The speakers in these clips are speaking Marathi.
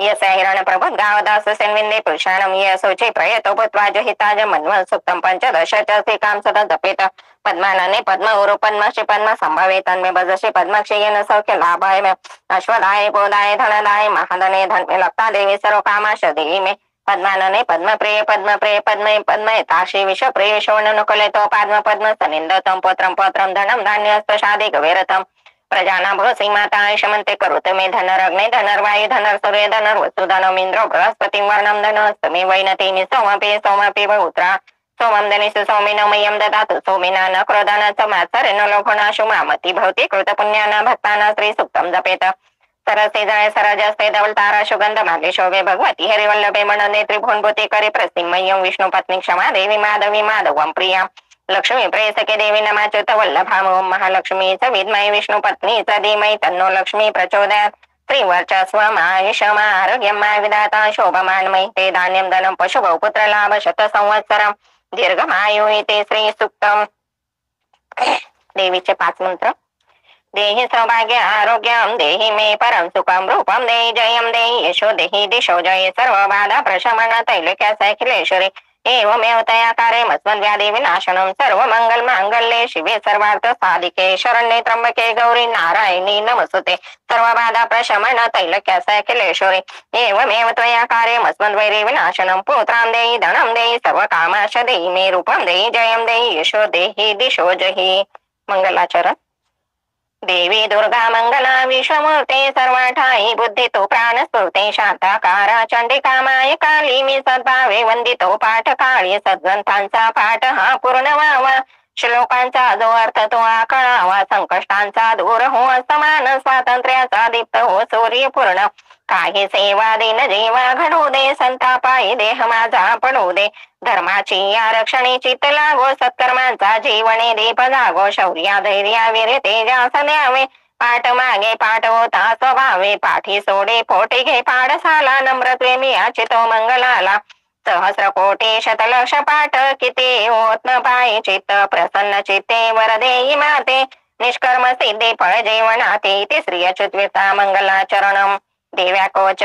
यस्य हिरण्यप्रभुः गावदास सेन्विन्दे पुरुषाणं ये शोचे प्रयतो भूत्वा जहिताज मन्वन् सुप्तं पञ्चदश चेकां सदा जपेत पद्मानने पद्म उरु पद्मश्री पद्म संभवे तन्मे भजश्री पद्मक्षयेन सौख्य लाभाय मे अश्वदाय बोधाय धनदाय महाधने धन्मे लप्ता देवी सर्व कामाश देवी मे पद्मानने पद्मप्रिय पद्मप्रिय पद्मे पद्मे ताशी विश्व प्रिय शोणनुकुले तो पद्म पद्म सनिन्दतं पुत्रं पत्रं धनं धान्यस्तशादि गवेरतं प्रजाना भोसी माता आयुषमन्ते करोत मे धनरग्ने धनर्वायु धनर्सूर्य धनर्वसु धनमिन्द्रो बृहस्पतिं वर्णं धनस्तमे वैनतेमि सोमपि बहुत्रा सोमं धनिषु सौमिनो मह्यं ददातु सोमिना न क्रोधान समात्सरेण लोभनाशु मामति भवति कृतपुण्याना भक्ताना श्रीसूक्तं जपेत सरसे जय सरजस्ते धवलतारा सुगंध मागे शोभे भगवती हरिवल्लभे मनने त्रिभुवनभूते करे प्रसिंहयं विष्णु पत्नी क्षमा देवी माधवी माधवं प्रिया लक्ष्मी प्रेयसके देवी नमाच्युत वल्लभाम ओं महालक्ष्मी च विद्महे विष्णु पत्नी च धीमहि तन्नो लक्ष्मी प्रचोदयात् श्रीवर्चस्वम् आयुषम् आरोग्यम् विधाता शोभमानमयि ते धान्यं धनं पशुभौ पुत्रलाभ शतसंवत्सरम् दीर्घमायु इति श्रीसूक्तम् देवीचे 5 मंत्र देहि सौभाग्य आरोग्यं देहि मे परं सुखं रूपं देहि जयं देहि यशो देहि दिशो जय सर्वबाधा प्रशमन तैलक्याखिलेश्वरी एवमेव तया कार्ये मस्मद्व्याधि विनाशनं सर्वमंगल मांगल्ये शिवे सर्वार्थ साधिके शरण्ये त्र्यंबके गौरी नारायणी नमस्तुते सर्वबाधा प्रशमन तैलक्याखिलेश्वरी एवमेव त्वया कार्ये मस्मद्वैरी विनाशनं पुत्रां देहि धनं देहि सर्वकामाश देहि मे रूपं देहि जयं देहि यशो देहि दिशो जहि मंगलाचरण देवी दुर्गा मंगला विश्वमूर्ते सर्वठायी बुद्धि तो प्राणस्फूर्ते शांताकारा चंडिका माय काली मी सद्भावे वंदितो पाठ काळी सद्ग्रंथांचा पाठ हा पूर्ण व्हावा श्लोकांचा जो अर्थ तो आकळावा संकष्टांचा दूर हो समान स्वातंत्र्याचा दीप्त हो सूर्य पूर्ण काही सेवा दिन जीवा घडू दे संतापायी देह माझा पडू दे धर्माची आरक्षणे चित्त लागो सत्कर्मांचा जीवने दीप जागो शौर्या धैर्या वीर तेजास द्यावे पाठ मागे पाठ होता स्वभावे पाठी सोडे पोटी घे पाडसाला नम्रत्वे मी अचितो मंगलाला सहस्र कोटी शतलक्ष पाठ किती होत न पायी चित्त प्रसन्न चित्ते वरदेई माते निष्कर्म सिद्धे फळ जेवणाते ते श्री अच्युतविता मंगलाचरणम देव्या कवच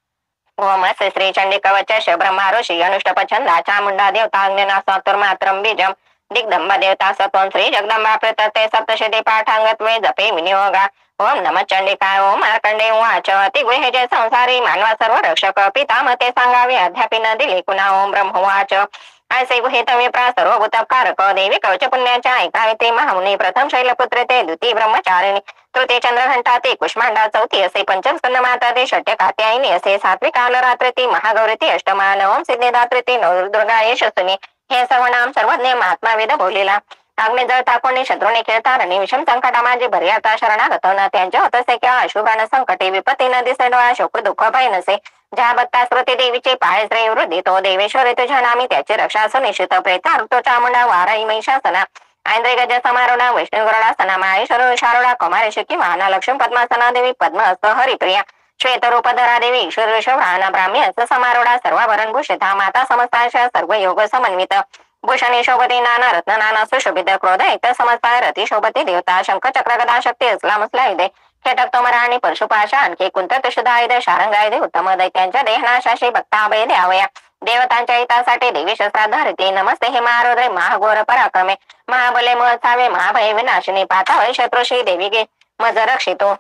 ओम अस्य श्री चंडी कवच ब्रह्मा ऋषी अनुष्टप छंदा चामुंडा देवता अग्निना मात्रम बीजम दिग्दंबा देवता सत्वं श्री जगदंबा प्रतते सप्तशती पाठांगत्वे जपे विनियोगा ओम नमः चंडिकाय ओम मार्कंडे उवाच अतिगृहे जय संसारी मानवा सर्व रक्षक पितामते सांगावे अध्यापी न दिले कुणा ओम ब्रह्मवाच ऐसे गुहितव्य प्रा सर्वभूतकारक देवी कवच पुण्याच्या ऐकावे ते महामुनी प्रथम शैलपुत्र ते द्वितीय ब्रह्मचारिणी तृतीय चंद्रघंटा ते कुष्मांडा चौथी असे पंचम स्कंद माता ते षट्य कात्यायनी असे सात्विक काल रात्र ती महागौरी ती अष्टमा नवम सिद्धिदात्री ती नवदुर्गा यशस्विनी हे सर्व नाम सर्वज्ञ महात्मा वेद बोलिला अग्नि जळता कोणी शत्रूने खेळता आणि विषम संकटा माझे भरी आता शरणागत न त्यांच्या होतसे किंवा अशुभान संकटे विपत्ती न दिसे डोळा शोक दुःख भय नसे ज्या भक्ता स्मृती देवीचे पाय श्रेय वृद्धी तो देवेश्वर तुझ्या नामी त्याची रक्षा सुनिश्चित प्रेता तो चामुंडा वाराई महिषासना ऐंद्रिय गज समारोडा वैष्णव गरुडासना माहेश्वर शारोडा कुमारी शिकी वाहना लक्ष्मी पद्मासना देवी पद्म हस्त हरिप्रिया श्वेत रूपधरा देवी ईश्वर वृषभाना ब्राह्मी हस्त समारोडा सर्वाभरण भूषिता माता समस्ताशा सर्व योग समन्वित भूषणी शोभती नाना रत्न नाना सुशोभित क्रोध एक समजता रती शोभती देवता शंख चक्र गदा शक्ती असला मसला दे खेटक तोमरा आणि परशुपाशा आणखी कुंत शुद्धायुध शारंगायुधे उत्तम दैत्यांच्या देहनाशाशी भक्ताभय द्यावया देवतांच्या हितासाठी देवी शस्त्राधारिते नमस्ते हे महारुद्रे महाघोर पराक्रमे महाबले महसावे महाभय विनाशिनी पातावय शत्रुशी देवी गे मज रक्षितो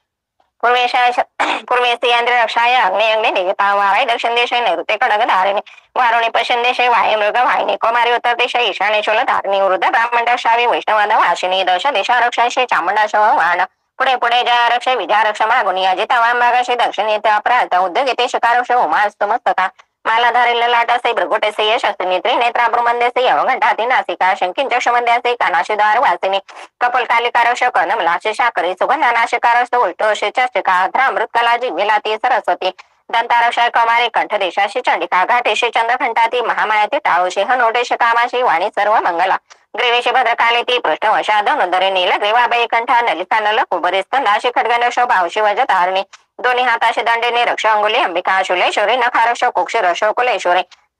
पूर्वेशी इंद्र रक्षाय अग्नि अग्नि देवता वाराय दक्षिण देशे नैऋत्य कडग धारिणी वारुणी पश्चिम देशे वाय मृग वाहिनी कुमारी उत्तर देशे ईशान्य शूल धारिणी वृद्ध ब्राह्मण रक्षावी वैष्णव वाशिनी दश देशा रक्षाशी चामुंडा वाण पुढे पुढे जया रक्ष विजया रक्ष मागुनी अजिता वामभागाशी दक्षिणेत अपराध उद्योगिते शिकारक्ष उमास्तु मस्तका माला धारिल लाटासे भृगुटेसे यशस्विनी त्रिनेत्रा ब्रह्मंदेसे अवघंटाती नासिका शंकिन चक्षमंद्यासे कानाशी द्वार वासिनी कपल कालिकारक्ष कर्णमलाशे शाकरी सुगंधानाशिकारस्त उलटोशे चर्चिका ध्रामृत कला जिव्हेलाती सरस्वती दंतारक्षय कमारी कंठदेशाशी चंडिका घाटेशी चंद्रघंटाती महामायाती टाळोशी हनोटेशी कामाशी वाणी सर्व मंगला ग्रीवेशी भद्रकाली ती पृष्ठवशा धनुधरी नीलग्रीवाबाई कंठा नलिका नल कुबरी स्कंदाशी खडगंडक्ष भावशी वजतारणी दोन्ही हाताशी दंडेने रक्ष अंगुली अंबिका शुलेश्वरी नखारक्ष कुक्षरक्ष कुलेश्वरी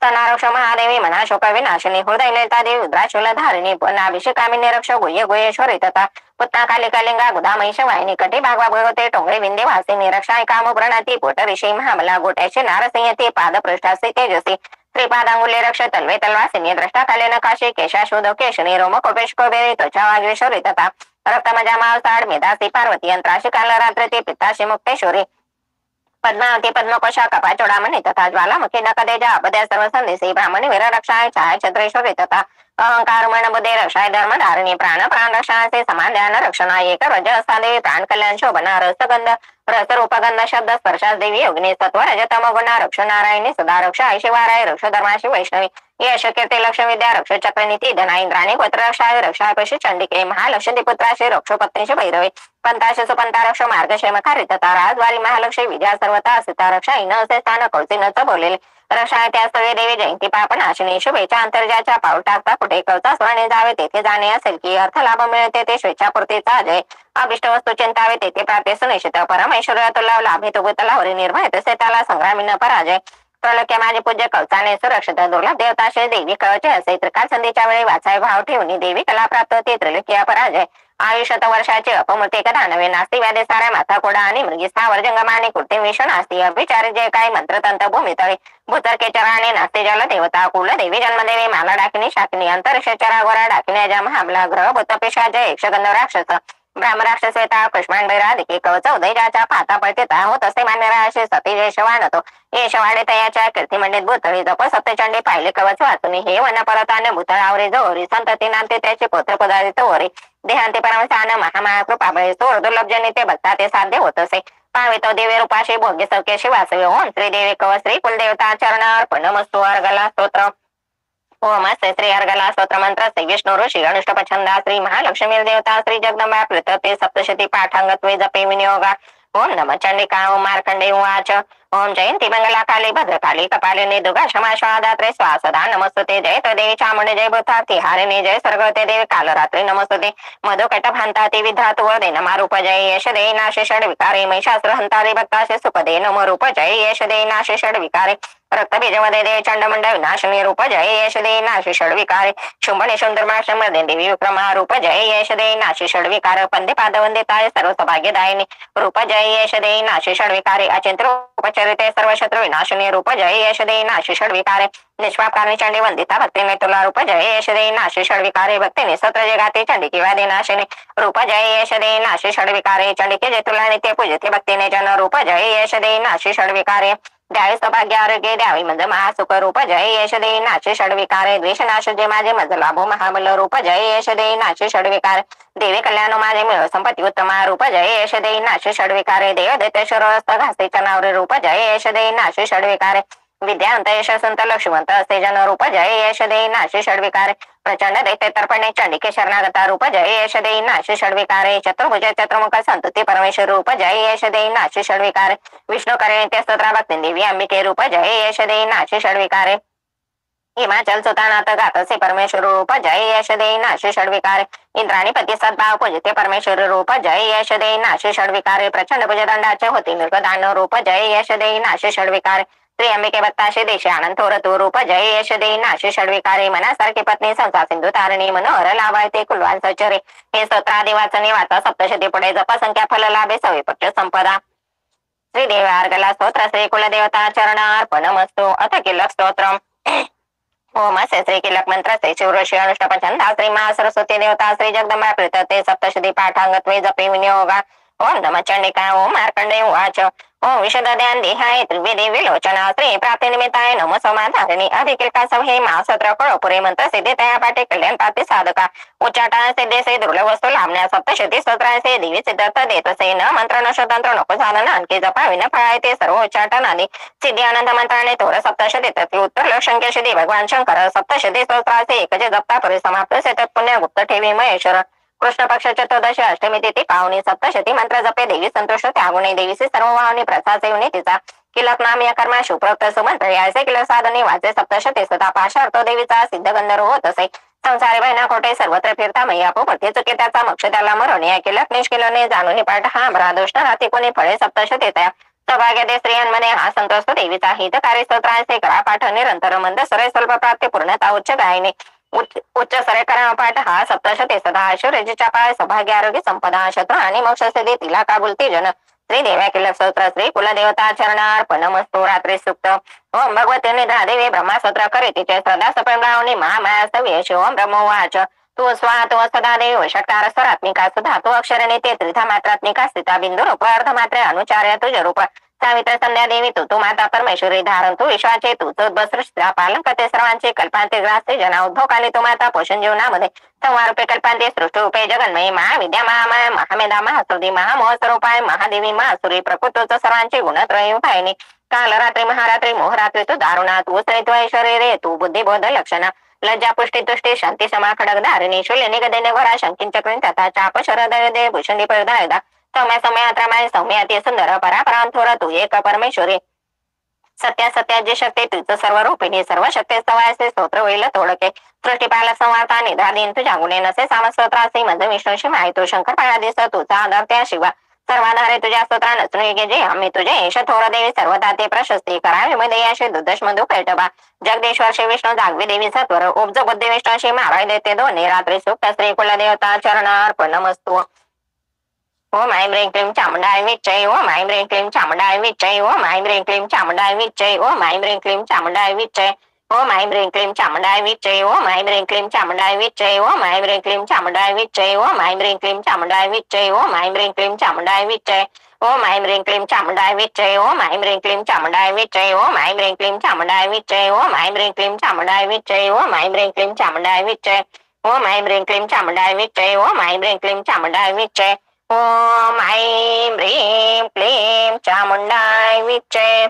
स्तनारक्ष महादेवी मना शोक विनाशिनी हृदय ललिता देवी रुद्राशूल धारिणी पुन्नाभिषेकामिनी रक्ष गुह्य गुहेश्वरी तथा पुत्ता कालिकालिंगा गुदामयी वाहिनी कटी भागवा भगवते टोंगळे विंदे वासिनी रक्षाय काम प्रणती पोट ऋषी महाबला गोट्याचे नारसिंहते पादपृष्ठासे तेजसी श्रीपादांगुले रक्ष तल्वे तलवासिनी द्रष्टा काले नकाशे केशाशोध केशनी रोम कोपेश कोबेरी त्वचा वाग्वेश्वरी तथा रक्तमजा मावसाड मेधासी पार्वती यंत्राशी काल रात्र ते पित्ताशी मुक्तेश्वरी पद्मावती पद्मकोशा कपा चोडामणी तथा ज्वालामुखी नकदेजा अपद्या सर्व संदेशी ब्राह्मणी वीर रक्षाय छाय छत्रेश्वरी तथा अहंकार मन बुद्धे रक्षाय धर्म धारिणी प्राण प्राण रक्षाचे समान ध्यान रक्षणा एक रज देवी प्राण कल्याण शोभना रसगंध रस रूपगंध शब्द स्पर्शास देवी योगिनी सत्व रजतम गुण रक्ष नारायणी सदा रक्ष ऐशिवाराय रक्ष धर्माशी वैष्णवी यश कीर्ती लक्ष विद्या रक्ष चक्रनीती धना इंद्राणी गोत्र रक्षाय रक्षाय पशी चंडिके महालक्ष्मी पुत्राशी रक्ष पत्नीशी भैरवे पंताशे सुपंता रक्ष मार्गक्षेम खारी तथा राजवारी महालक्ष्मी विद्या सर्वता सीता रक्षा इन असे स्थान कौची नच बोललेले रक्षाय त्या स्थळे देवी जयंती पापनाशिनी शुभेच्छा अंतर्जाच्या पाऊल टाकता कुठे कवचा स्वरणे जावे तेथे जाणे असेल की अर्थ लाभ मिळते ते स्वेच्छापूर्तीचा अजय अभिष्ट वस्तू चिंतावे तेथे प्राप्ती सुनिश्चित परमेश्वर तुला लाभे तो गुतलावरी निर्भय तसे त्याला संग्रामी न पराजय प्रलक्य माझे पूज्य कवचाने सुरक्षित दुर्लभ देवताशे देवी कवचे असे त्रिकाल संधीच्या वेळी वाचाय भाव ठेवून देवी कला प्राप्त ते त्रिलक्य पराजय आयुष्यत वर्षाचे अपमूर्ती कदा नवे नास्ती व्याधे साऱ्या माथा कोडा आणि मृगी स्थावर जंगमाने कुर्ते विषण असती अभिचारी जे काही मंत्रतंत भूमी तळे भूतर्के चराने नास्ते जल देवता कुल देवी जन्मदेवी माला डाकिनी शाकिनी अंतरिक्ष चरा गोरा डाकिनी जम हमला ग्रह भूतपेशा जय यक्षगंध राक्षस ब्राह्म राक्षसेता कृष्णान बैराधिके कवच उदयजाच्या पाता पळतेता होत असे मान्य राशे सती जय शवानतो येश वाडे तयाच्या कीर्ती मंडित भूतळी जप सत्यचंडे पाहिले कवच वाचुनी हे वन परताने भूतळावरे जवरी संतती नांते त्याचे पुत्र पदार्थ वरे देहांते परमस्थान महामाया कृपा बळे सोर दुर्लभ जनी ते भक्ता ते साध्य होत असे पावे तो दिव्य रूपाशी भोग्य सौख्यशी वासवे ओम श्री देवी कव श्री कुलदेवता चरण अर्पण मस्तु अर्गला स्तोत्र ओम असे श्री अर्गला स्तोत्र मंत्र श्री विष्णु ऋषी अनुष्टपछंदा श्री महालक्ष्मी देवता श्री जगदंबा प्रतते सप्तशती पाठांगत्वे जपे विनियोगा ओम नमः चंडिका ओम मार्कंडे उवाच ओम जयंती मंगला काली भद्रकाली कपालिनी दुर्गा क्षमा श्वादात्रे स्वासदा नमस्तुते जय देवी चामुंडे जय भूतार्थी हारिणी जय सर्गवते देवी कालरात्री नमस्तुते मधुकट भांताती विधातु वदे नमारूप जय यश दे नाशे षड विकारे महिषास्त्र हंतारे भक्ताशे सुपदे नमरूप जय यश दे नाशे षड विकारे रक्तबीजमध्ये देव चंडमंड विनाशिनी रूप जय यश दे नाशे षड विकारे शुंभने सुंदरमाक्षमध्ये देवी विक्रमा रूप जय यश दे नाशे षड विकार पंदे पादवंदिताय सर्व सौभाग्यदायिनी रूप जय यश दे नाशे षड विकारे अचिंत्य उपचरिते सर्व शत्रु विनाशिनी रूप जय यश दे नाशे षड विकारे निष्पापकारणी चंडी वंदिता भक्तीने तुला रूप जय यश दे नाशे षड विकारे भक्तीने सत्र जगाते चंडिके वादे नाशिनी रूप जय यश दे नाशे षड विकारे चंडिके जय तुला नित्य पूजिते भक्तीने जन रूप जय यश दे नाशे षड विकारे द्यावे सौभाग्य आरोग्य द्यावी मज महासुख रूप जय यश दे नाशे षड विकारे द्वेष नाश जे माझे मज लाभो महाबल रूप जय यश दे नाशे षड विकारे देवी कल्याण माझे मिळ संपत्ती उत्तमा रूप जय यश दे नाशे षड विकारे देव दैत्य शरस्त घासे चनावरे रूप जय यश दे नाशे षड विकारे विद्यावंत यशवंत लक्ष्मंत असे जन रूप जय यश दे नाशे षड विकारे प्रचंड दैत्य तर्पणे चंडिके शरणागता रूप जय यश दे नाशे षड विकारे चतुर्भुज चतुर्मुख संतती परमेश्वर रूप जय यश दे नाशे षड विकारे विष्णु करे नित्य स्तोत्रा भक्ती देवी अंबिके रूप जय यश दे नाशे षड विकारे हिमाचल सुतानाथ गातसे परमेश्वर रूप जय यश दे नाशे षड विकारे इंद्राणी पती सद्भाव पूजिते परमेश्वर रूप जय यश दे नाशे षड विकारे प्रचंड भुजदंडाचे होती निर्गदान रूप जय यश दे नाशे षड विकारे श्री अंबिके भक्ताशे देशे आनंद थोर तू रूप जय यश दे नाशे षड विकारे मनासारखी पत्नी संसार सिंधू तारणी मनोहर लाभाळते कुलवान सचरे हे स्तोत्र देवाचने वाचा सप्तशती पुढे जप संख्या फल लाभे सविपक्ष संपदा श्री देवार्गला स्तोत्र श्री कुलदेवता चरण अर्पण मस्तु अथ किलक स्तोत्रम ओम असे श्री किलक मंत्र श्री शिवऋषी अनुष्टपछंदा श्री महासरस्वती देवता श्री जगदंबा प्रतते सप्तशती पाठांगत्वे जपे विनियोगा ओम नमः चंडिका ओम मार्कंडे उवाच ओम विशद ध्यान देहाय त्रिवेदी विलोचना श्री प्राप्ती निमित्ताय नमो समाधारिणी अधिकिलका सभे महासत्र कळपुरे मंत्र सिद्धे तया पाठे कल्याण प्राप्ती साधका उच्चाटन सिद्धे से दुर्लभ वस्तू लाभण्या सप्तशती स्तोत्रांचे देवी सिद्धार्थ देत असे न मंत्र न स्वतंत्र नको साधन आणखी जपावी न फळाय ते सर्व उच्चाटन आदी सिद्धी आनंद मंत्राने थोर सप्तशती उत्तर लक्षंक्य सिद्धी भगवान शंकर सप्तशती स्तोत्राचे एकजे जपता परिसमाप्त से पुण्य गुप्त ठेवी महेश्वर कृष्ण पक्ष चतुर्दशी अष्टमी तिथी पावनी सप्तशती मंत्र जपे देवी संतुष्ट त्यागुणे देवीचे सर्व वाहनी प्रसाद सेवने तिचा किलक नाम या कर्मा सुप्रोक्त सुमंत्र याचे किलक साधने वाचे सप्तशती सदा पाशार्थ देवीचा सिद्ध गंधर्व होत असे संसारी बहिणा खोटे सर्वत्र फिरता मैया पोपटे चुके त्याचा मोक्ष त्याला मरण या किलक निष्किलने जाणून पाठ हा भ्रा दुष्ट राहते कोणी फळे सप्तशती त्या सौभाग्यदे स्त्रियांमध्ये हा संतोष देवीचा हितकारी स्तोत्रांचे करा पाठ निरंतर मंद सरे स्वल्प प्राप्ती पूर्णता उच्च गायने उच्च सरे करा पाठ हा सप्तशते सदा ऐश्वर्याच्या पाय सौभाग्य आरोग्य संपदा शत्रू आणि मोक्ष सिद्धी तिला का बोलते जन श्री देव्या किल स्तोत्र श्री कुलदेवता चरणार्पणमस्तु रात्री सुक्त ओम भगवती निद्रा देवी ब्रह्मस्तोत्र करे तिचे श्रद्धा सप्रेम महामाया सव्य शिवम ब्रह्मवाच तू स्वा तो सदा देव षट्कार स्वरात्मिका सुधा तो अक्षरने ते त्रिधा मात्रात्मिका स्थिता बिंदू रूप अर्ध मात्रे अनुचार्य तुझ रूप सावित्र संध्या देवी तू माता परमेश्वरी धारण तू विश्वाचे तू बसृष्टा पालन करते सर्वांचे कल्पांते ग्रासते जना उद्भव काली तू माता पोषण जीवनामध्ये संवार रूपे कल्पांते सृष्टी रूपे जगन्मयी महाविद्या महामाया महामेधा महासुदी महामोहस्वरूपाय महादेवी महासुरी प्रकृतोच सर्वांचे गुणत्रय उपायने काल रात्री महारात्री मोहरात्री तू दारुणा तू तू ऐश्वरी रे तू बुद्धी बोध लक्षणा लज्जा पुष्टी तुष्टी शांती समा खडक धारिणी शूल्य निगदेने भरा शंकिन चक्रीन तथा चाप शरद दे भूषणी पळदायदा समय समयात रमाय सौम्याती सुंदर परापराम थोर तू एक परमेश्वरी सत्या सत्याची शक्ती तुझं सर्व रूपिणी सर्व शक्ती सवायचे स्तोत्र होईल थोडके सृष्टीपाला संवार्ता निधा दिन तुझ्या गुणे नसे सामस्तोत्रासी मज विष्णूशी माहितो शंकर पाळा दिस तुझा आधार त्या शिवा सर्वाधारे तुझ्या स्तोत्रा नसणे गे जे आम्ही तुझे यश थोर देवी सर्वदा ते प्रशस्ती करावे मध्ये याशी दुदश मधु कैटबा जगदेश्वर श्री विष्णू जागवी देवी सत्वर उपज बुद्धी विष्णाशी माराय देते दोन्ही रात्री सुक्त श्री कुलदेवता चरणार्पणमस्तु ओम ऐं ह्रीं क्लीं चामुंडाय विच्चै ओम ऐं ह्रीं क्लीं चामुंडाय विच्चै ओम ऐं ह्रीं क्लीं चामुंडाय विच्चै ओम ऐं ह्रीं क्लीं चामुंडाय विच्चै ओम ऐं ह्रीं क्लीं चामुंडाय विच्चै ओम ऐं ह्रीं क्लीं चामुंडाय विच्चै ओम ऐं ह्रीं क्लीं चामुंडाय विच्चै ओम ऐं ह्रीं क्लीं चामुंडाय विच्चै ओम ऐं ह्रीं क्लीं चामुंडाय विच्चै ओम ऐं ह्रीं क्लीं चामुंडाय विच्चै ओम ऐं ह्रीं क्लीं चामुंडाय विच्चै ओम ऐं ह्रीं क्लीं चामुंडाय विच्चै ओम ऐं ह्रीं क्लीं चामुंडाय विच्चै ओम ऐं ह्रीं क्लीं चामुंडाय विच्चै ओम ऐं ह्रीं क्लीं चामुंडाय विच्चै ओम ऐं ह्रीं क्लीं चामुंडाय विच्चै ओम ऐं ह्रीं क्लीं चामुंडाय विच्चै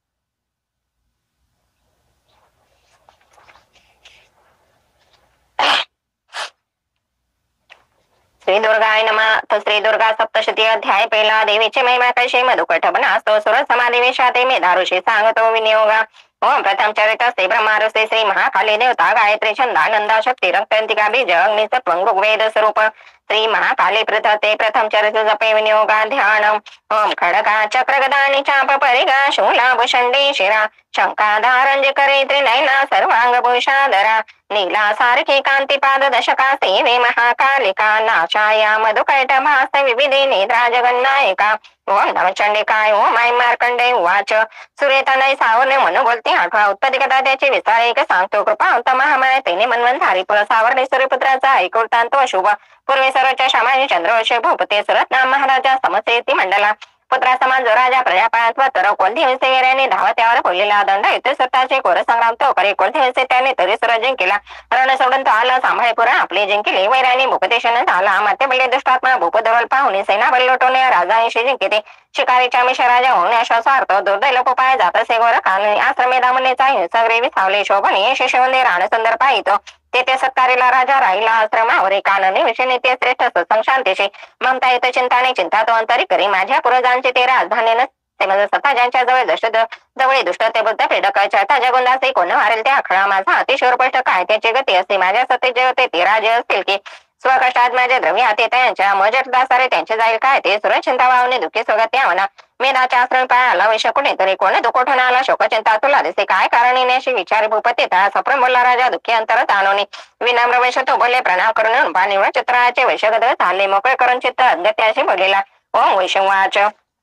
श्री दुर्गाय नमः तो श्री दुर्गा सप्तशती अध्याय पहिला देवीची महिमा कशी मधुकट बनास्तो सुर समाधिवेशाते मेधाऋषी सांगतो विनियोगा ओम प्रथम चरित श्री ब्रह्मारुषे श्री महाकाली देवता गायत्री छंदानंदा शक्ती रक्तांतिका बीज अग्नि सत्वं ऋग्वेद स्वरूप श्री महाकाली पृथते प्रथम चरित जपे विनियोगा ध्यानम ओम खडका चक्र गदानी चाप परिगा शूला भूषंडी शिरा शंकाधारंज करे त्रिनयना सर्वांग भूषाधरा नीला सारखी कांती पाद दशका सेवे महाकालिका नाशाया मधुकैट भास विविधे निद्रा जगन्नायिका ओम नम चंडिकाय ओम ऐं मार्कंडे उवाच सुरेतनय सावरणे म्हणून बोलते आठवा उत्पत्तिकता त्याची विस्तार एक सांगतो कृपा उत्तम महामाय तेने मन्वंतरी पुर सावरणे सूर्यपुत्राचा ऐकुलतांत शुभ पूर्वे सर्वच्या शामाजी चंद्रवंश भूपते सुरत नाम महाराजा समसेती मंडला पुत्रा समान जो राजा प्रजापाळात तर कोणत्या वेऱ्याने धावत्यावर बोललेला दंड इथे स्वतःचे कोर संग्राम तो करे कोणत्या त्याने तरी सुर जिंकला रण सोडून तो आला सांभाळपुरा आपले जिंकले वैराने भूपदेशन झाला माते बळे दुष्टात्मा भूपधवल पाहुणे सेना बल्लोटवणे राजांशी जिंकिते शिकारीच्या मिशा राजा होणे अशा स्वार्थ दुर्दैल पोपाय जात असे गोर काननी आश्रमे दामनेचा हिंसग्रे विसावले शोभनीय शिशवंदे राणसुंदर पाहितो तेथे सत्कारीला राजा राहिला आश्रमावर काननी विषयने ते श्रेष्ठ सत्संग शांतीशी ममता येत चिंताने चिंता तो अंतरी करी माझ्या पूर्वजांचे ते राजधानी नसते म्हणजे स्वतः ज्यांच्या जवळ दुष्ट ते बुद्ध पेडकाच्या ताज्या गुंडाचे कोण मारेल ते आखळा माझा अतिशय स्पष्ट काय त्याची गती असते माझ्या सत्ते जे होते ते राजे असतील की स्वकष्टात माझे द्रव्य हाते त्यांच्या मजट दासारे त्यांचे जाईल काय ते सुरचिंता वावणे दुःखी स्वगत त्या म्हणा मेधाच्या आश्रम पाय आला वैश्य कुणीतरी कोणी दुकोठून आला शोकचिंता तुला दिसे काय कारण अशी विचारी भूपती तळा सप्रम बोलला राजा दुःखी अंतर ताणवणे विनम्र वैश्य तो बोलले प्रणाम करून पाणीवर चित्राचे वैश्यगद चालले मोकळे करून चित्त अद्गत्याशी बोललेला ओम वैश्यवाच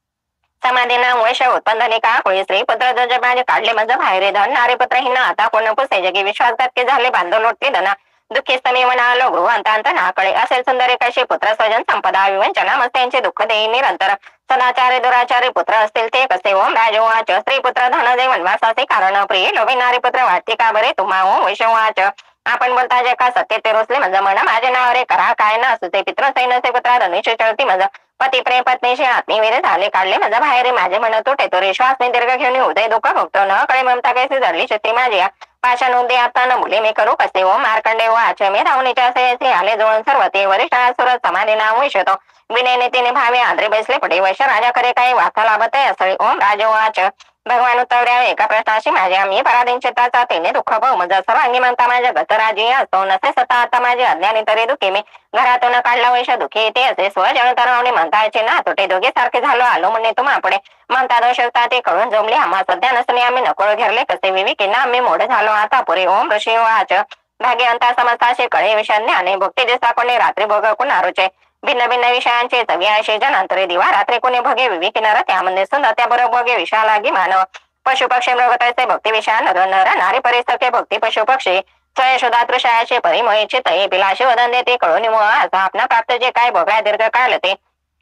समाधीना वैश्य उत्पन्न का कोळी स्त्री पुत्र जज माझे काढले माझं बाहेर धन नारे पुत्र हिना आता कोण पुसे जगी विश्वासघातके झाले बांधव लोटते धना दुःखी स्तमी म्हणालो गृह अंतांत नाकडे असेल सुंदरे कशी पुत्र स्वजन संपदा विवंचना मग त्यांचे दुःख देई निरंतर सदाचार्य दुराचार्य पुत्र असतील ते कसे ओम राजवाच स्त्री पुत्र धन दे वनवासाचे कारण प्रिय लोभिनारी पुत्र वाटते का बरे तुम्हा ओम वैश्यवाच आपण बोलता जे का सत्य ते रोसले माझं म्हण माझे नाव रे करा काय ना असू ते पित्र सैनचे पुत्र धनुष्य चळती माझं पती प्रेम पत्नीशी आत्मीवीर झाले काढले माझा बाहेर माझे म्हण तुटे तो रे श्वास दीर्घ घेऊन उदय दुःख भोगतो न कळे ममता कैसे धरली शक्ती माझी पाषाण उदे आता न मुले मी करू कसे ओम मार्कंडे वाच मी धावणीच्या असे आले जोडून सर्व ते वरिष्ठ सुरत समाधी नाव विशतो विनयने तिने भावे आदरे बसले पडे वैश राजाकडे काही वार्ता लाभत आहे असळी. ओम राजोवाच. भगवान उत्तरद्यावे एका प्रश्नाशी माझे आम्ही पराधीनचित्ताचा तेने दुःख बहुमज सर्वांगी म्हणता माझ्या गतराजी असतो नसे सता आता माझे अज्ञानी तरी दुखी मी घरातून काढला वैश दुखी येते असे स्वजन तरवणे म्हणतायचे ना तुटे दोघे सारखे झालो आलो म्हणणे तुम्हा पुढे म्हणता दोषता ते कळून जमले आम्हा सध्या नसणे आम्ही नकळ घेरले कसे विवेकीना आम्ही मोठे झालो आता पुरे. ओम ऋषी वाच. भाग्यवंता समजताशे कळे विषाज्ञ आणि भक्ती दिसा कोणी रात्री भोग कुणारुचे भिन्न भिन्न विषयांचे सगळे असे जनांतरे दिवा रात्री कोणी भोगे विवेकिनार त्यामध्ये सुंदर त्याबरोबर भोगे विषा लागी मानव पशु पक्षी मृगताचे भक्ती विषया नर नर नारी परिसके भक्ती पशु पक्षी स्वयशोधा तृषयाचे परिमयचे तये पिलाशी वदन देते कळून असा आपणा प्राप्त जे काय भोगळ्या दीर्घ काळ ते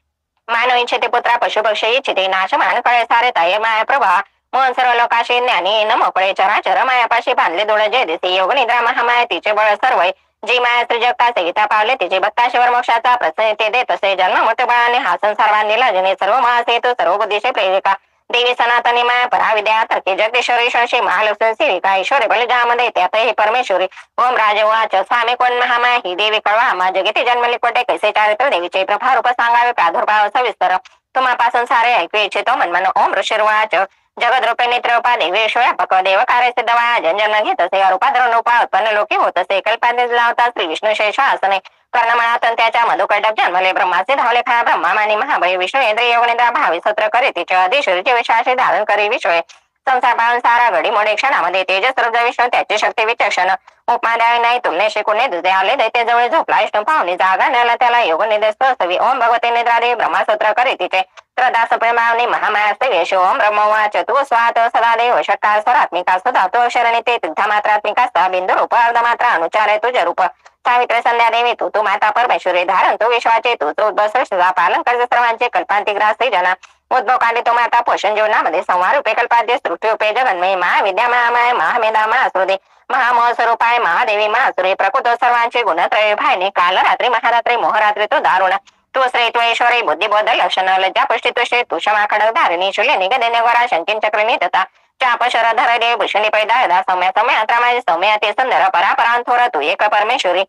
मानव इच्छिते पुत्रा पशु पक्षी इच्छिते नाश मान कळे सारे तये माया प्रभा मन सर्व लोकाशी ज्ञानी न मोकळे चराचर मायापाशी बांधले दोळ जे दिसे योग निद्रा महामाया तिचे बळ सर्व जी माया सृजकता संहिता पावले तिचे बत्ताशेवर मोक्षाचा प्रसन्न ते देत असे जन्म मोठे बळाने हा संसार बांधलेला जने सर्व महासेतू सर्व बुद्धीचे प्रेरिका देवी सनातनी माया पराविद्या तर्के जगदीश्वरी शशी महालक्ष्मी सेविका ईश्वरी बलिजामध्ये त्यात हे परमेश्वरी. ओम राजवाच. स्वामी कोण महामाया ही देवी कळवा मा जगती जन्मली कोटे कैसे चारित्र देवीचे प्रभा रूप सांगावे प्रादुर्भाव सविस्तर तुम्हापासून सारे ऐकू इच्छितो मनमन. ओम ऋषिर्वाच. जगद्रूपे नेत्ररूपा देवेश व्यापक देव कार्य सिद्धवा जन घेत असे अरूपाधरण रूपा उत्पन्न लोके होत असे कल्पाने लावता श्री विष्णू शेष आसने कर्णमळातून त्याच्या मधुकटक जन्मले ब्रह्माचे धावले खा ब्रह्मा मानी महाभय विष्णू इंद्र योग निद्रा भावी सत्र करे तिचे अधिश्वरीचे विश्वासे धारण करी विश्वय संसार पाहून सारा घडी मोडे क्षणामध्ये तेजस रूप विष्णू त्याची शक्ती विचक्षण उपमा द्यावी नाही तुलनेशी कोणी दुजे आले दैत्य जवळ झोपला विष्णू पाहुणी जागा नेला त्याला योग निदेश सवी. ओम भगवते निद्रादेवी ब्रह्मासूत्र करे तिचे त्रदास प्रेमावनी महामाया सेवेश. ओम ब्रह्मवाच. तू स्वात सदादेव षट्कार स्वरात्मिका सुधा तो शरणी ते तीर्थ मात्रात्मिका बिंदू रूप अर्धमात्रा अनुचार तुझे रूप सावित्री संध्या देवी तू माता परमेश्वरी धारण तू विश्वाचे तू उद्भव सृष्टीचा पालन कर्ज सर्वांचे कल्पांतिग्रासी जना उद्भव कांडी तो माता पोषण जीवनामध्ये संवार रूपे कल्पाद्य सृष्टी रूपे जगन्मयी महाविद्या महामाय महामेधा महासुदे महामोहस्वरूपाय महादेवी महासुरे प्रकृत सर्वांचे गुणत्रय भायने काल रात्री महारात्री मोहरात्री तो दारुण तू श्री तू ईश्वरी बुद्धिबोध लक्षण लज्जा पुष्टी तुष्टी तू क्षमा खडक धारिणी शूल्य निगदे निगोरा शंकिन चक्रिणी तथा चाप शर धर देव भूषणी पैदा सौम्य सौम्य अत्रा सौम्य ते सुंदर परापरांथोर तू एक परमेश्वरी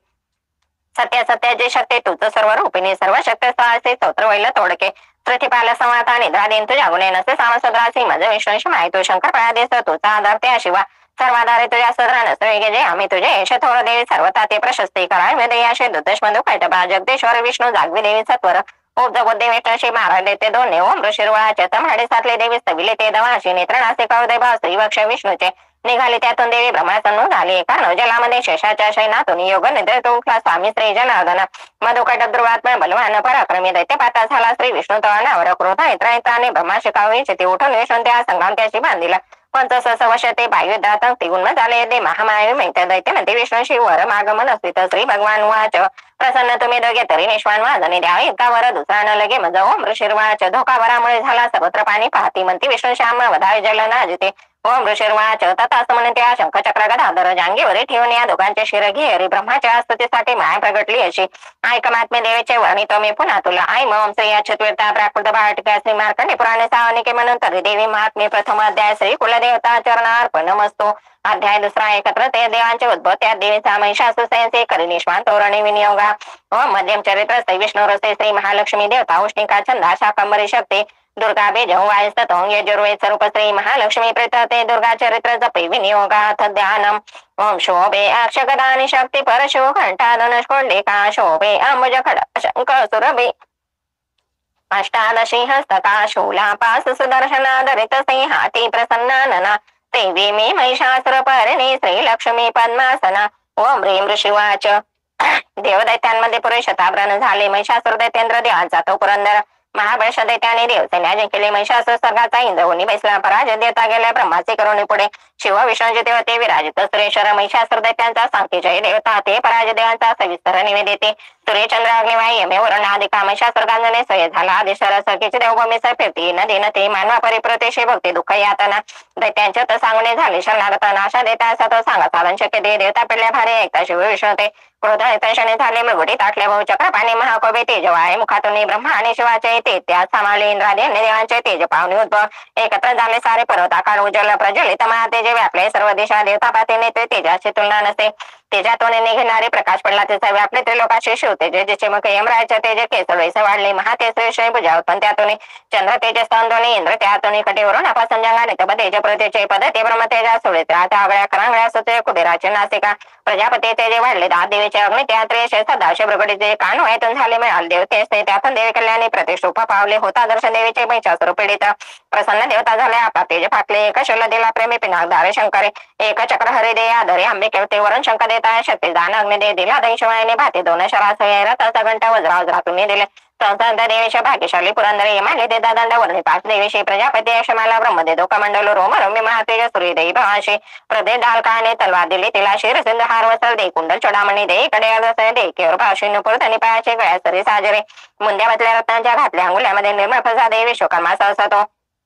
सत्य सत्याचे शक्ती तुझ सर्व रूपिणी सर्व शक्ती असे स्तोत्र वैल तोडके प्रतिपाल संवाता निद्रा दिन तुझ्या गुणे नसे सामसद्रासी मज विष्णूशी माहिती शंकर पळादेस तुझा आधार त्या शिवा सर्वाधारे तुझ्या सदरा नसवे जे आम्ही तुझे यश थोर देवी सर्वता ते प्रशस्ती कराय वेदयाशे दुदश मधु कैटभा जगदेश्वर विष्णू जागवी देवी सत्वर ओम जगोदेवेशी महाराज देते दोन्ही. ओम ऋषिर्वाचे तमाडे सातले देवी स्थविले ते दवाशी नेत्रनासे कळदे भाव श्रीवक्ष विष्णूचे निघाले त्यातून देवी ब्रह्मासनु झाली कारण जलामध्ये शेषाच्या शयनातून योग निद्रेतून उठला स्वामी श्री जनार्दन मधुकट ध्रुवात्म बलवान पराक्रमी दैत्यपाता झाला श्री विष्णू तळणावर क्रोध नेत्राने ब्रह्मा शिकावी ते उठून विष्णू त्या संग्राम त्याशी बांधिला 5 वर्ष ते बाह्युद्धात तिगुण झाले ते महामाय मैत्र दैत्य म्हणते विष्णूशी वर मागमन अस्थित श्री भगवान वाच प्रसन्न तुम्ही दोघे तरी निष्वान वाजने द्यावे इतका वर दुसरा न लगे मज. ओम ऋषिर्वाच. धोका वरामुळे झाला सर्वत्र पाणी पाहती म्हणती विष्णू श्याम वधावे जल ना जिते. ओम ऋषिर्वाच. तथा असं म्हणून त्या शंख चक्र गदाधर जांगीवरी ठेवून या दोघांचे शिर घे हरी ब्रह्माच्या स्तुतीसाठी माया प्रगटली अशी ऐक महात्मे देवीचे वर्णितो मी पुन्हा तुला आई ओम श्री अच्युतवीरता प्राकृत भाटिका श्री मार्कंडे पुराणे सावनिके म्हणून तरी देवी महात्मे प्रथम अध्याय श्री कुलदेवता चरणार्पण नमस्तो अध्याय दुसरा एकत्र ते देवांचे उद्भव त्या देवीचा महिषासुर संसे करी निष्वान तोरणी विनियोगा. ओम मध्यम चरित्र श्री विष्णू रसे श्री महालक्ष्मी देवता उष्णिका छंदा शाकंबरी शक्ती दुर्गा बेजौ वायस्तोंग यजुर्वेद स्वरूप श्री महालक्ष्मी प्रेतते दुर्गा चरित्र जपे विनियोगाथ ध्यानम. ओम शोभे अक्षगदानी शक्ती परशो घंटा धनुष कोंडिका शोभे अंबुज खडा शंख सुरभे अष्टादशी हस्तका शूला पास सुदर्शनाधरित सिंहाती प्रसन्नानना देवी मे महिषासुर पर्णी श्री लक्ष्मी पद्मासना. ओम ह्रीं ऋषिवाच. देवदैत्यांमध्ये पुरुष शताब्रन झाले महिषासुर दैत्येंद्र देवांचा तो पुरंदर महाबळश दैत्याने देवसेना जिंकले महिषासुर सर्गाचा इंद्रवनी बैसला पराजय देता गेल्या ब्रह्माचे करुणी पुढे शिव विष्णूचे देवते विराजित सुरेश्वर महिषासुर दैत्यांचा सांख्यजय देवता ते पराजय देवांचा सविस्तर निवेदिते सूर्यचंद्र अग्निवाय यमे वरुण आदिका महिषासुर गांजने स्वय झाला आदिशर सखीचे देवभूमी फिरती नदी नते मानवा परिप्रतेशी भक्ती दुःख यातना दैत्यांचे तर सांगणे झाले शरणागत नाशा देता असा तो सांगा साधन शक्य दे देवता पिढल्या भारे एकता शिव विष्णू क्रोध शनी झाले मृगुटी ताटले बहुचक्र पाणी महाकवी तेजवाय मुखातून ब्रह्मा आणि शिवाचे ते त्यात सामाले इंद्रादी अन्य देवांचे तेज पावनी उद्भव एकत्र झाले सारे पर्वताकार उज्ज्वल प्रज्वलित महातेजे व्यापले सर्व दिशा देवता पाते नेते तेजाची तुलना नसते तेजातून निघणारे प्रकाश पडला तिचा व्यापले त्रिलोकाशी शिवतेजे जिचे मुख यमराज तेजे केसडैस वाढले महातेजश्री भुजावतून त्यातून चंद्र तेजस दोन्ही इंद्र त्यातून कटेवरून अपसंजंगाने तब तेज प्रतेचे पद ते ब्रह्म तेजा सुळे त्या आगळ्या करांगळ्या सुचे कुबेराचे नासिका प्रजापती तेजे वाढले दात देवीचे अग्नी त्या त्रेशे सदाशे प्रगडीचे कान वयातून झाले मिळाल देवतेस ते त्यातून देवी कल्याणी प्रतिष्ठोप पावले होता दर्शन देवीचे महिषासुर पीडित प्रसन्न देवता झाले आपला तेज फाकले एक शूल दिला प्रेमी पिनाक दारे शंकरे एक चक्र हरे दे आधरे आंबे केवते वरून शंकर देता शक्ती दान अग्नि दे दिला दैशवाने भाते दोन शरास रथाचा घंटा वज्रा तुम्ही दिले संत देवेश भाग्यशाली पुरंदरे मानले ते दादंड वर्णी पाच देवेशी प्रजापती यशमाला ब्रह्मदे दो कमंडल रोम रम्य महातेज सूर्यदेवी भवाशी प्रदे डालकाने तलवार दिली तिला शिर सिंध हार वस्त्र दे कुंडल चोडामणी दे कडे दे केवर भाषी नुपुर धनी पायाचे गळ्या सरी साजरे मुंद्या बसल्या रत्नांच्या घातल्या अंगुल्यामध्ये निर्मळ फसा दे विश्वकर्मा सहसतो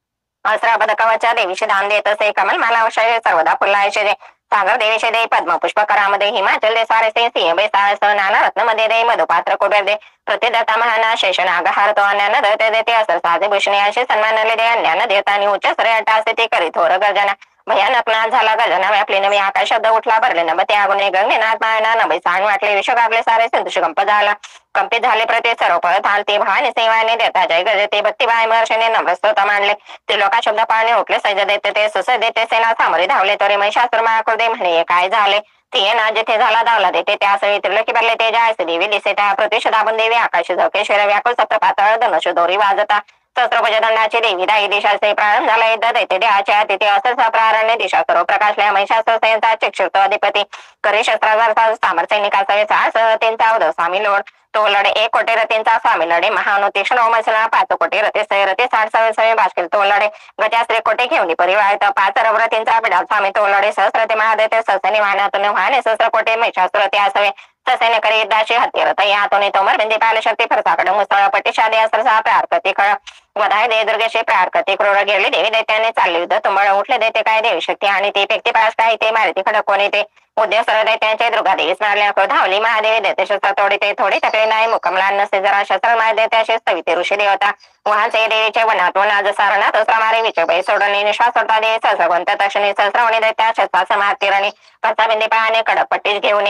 अस्रा पदकवच्या देवीशी दान देत असे कमल माला अवशय सर्वदा फुलायचे सागर देवीचे दे पद्म पुष्पकरामध्ये हिमाचल दे सारसे सिंह बेसाळस नाना रत्नमध्ये दे मधुपात्र कुबेर दे प्रतिदत्ता महाना शेषनाग हारतो अन्यान दते देते असर साजे भूषणे असे सन्मानले दे अन्यान देता आणि उच्च सरे अट्टासे ते करी थोर गर्जना भयानक नाद झाला गर्जना व्यापली नवी आकाश शब्द उठला भरले न त्या गुणे गंगे नाथ मायना नभे सांग वाटले विश्व गागले सारे सिंधुष कंप झाला कंपित झाले प्रति सर्व थालते भावाने सेवाने देता जय गजते भक्तिबाई महर्षीने नम्रस्तोता मांडले ते लोका शब्द पाळणे उठले सज देते ते सुस देते सेना सामोरे धावले तरी महिषासुर महाकृदे म्हणे काय झाले ते ना जिथे झाला धावला देते त्या सळी त्रिलोकी भरले ते जायस देवी दिसे त्या प्रतिश दाबून देवी आकाश झोकेश्वर व्याकुळ सप्त पातळ धनुष दोरी वाजता सहस्त्रभुजदंडाची देवी दाई दिशाचे प्रारंभ झाला युद्ध देते देहाच्या तिथे असं प्रारण्य दिशा सर्व प्रकाशल्या महिषासुर सैन्याचा चिक्षुत अधिपती करे शस्त्राचा सामर सैनिकाचा साहस त्यांचा उदय स्वामी लोड तो लढे 1 कोटी रतींचा स्वामी लढे महानु तीक्ष्ण ओमसला 5 कोटी रते रते 60 बाष्किल तो लढे गजाश्री कोटे घेऊन परिवार 5 रवरतींचा बिडा स्वामी तो लढे सहस्रते महादेते सहसनी वाहनातून वाहने सहस्र कोटे महिषासुर ते असावे सैन्य करी युद्धाची हत्यार तयातून तोमर बिंदी पाले शक्ती फरसाकड मुसळ पट्टीशादी असरसा प्रार करते खळ वधाय दे दुर्गेशी प्रार करते क्रूर गेली देवी दैत्याने चालले युद्ध तुंबळ उठले देते काय देवी शक्ती आणि ते पेक्ती पास काय ते मारती खडक कोणी ते उद्या सर दैत्यांचे दुर्गा देवीस मारल्या धावली महादेवी देते शस्त्र तोडी ते थोडी टकले नाही मुकमला नसे जरा शस्त्र मार देते असे स्थविते ऋषी देवता वहाचे देवीचे वनातून आज सारणात मारे विचपै सोडणे निश्वास सोडता देवी सहस्रवंत तक्षणी सहस्रवणी दैत्या शस्त्रास मारतिरणी कसा बिंदी पाहणे कडक पट्टीस घेऊन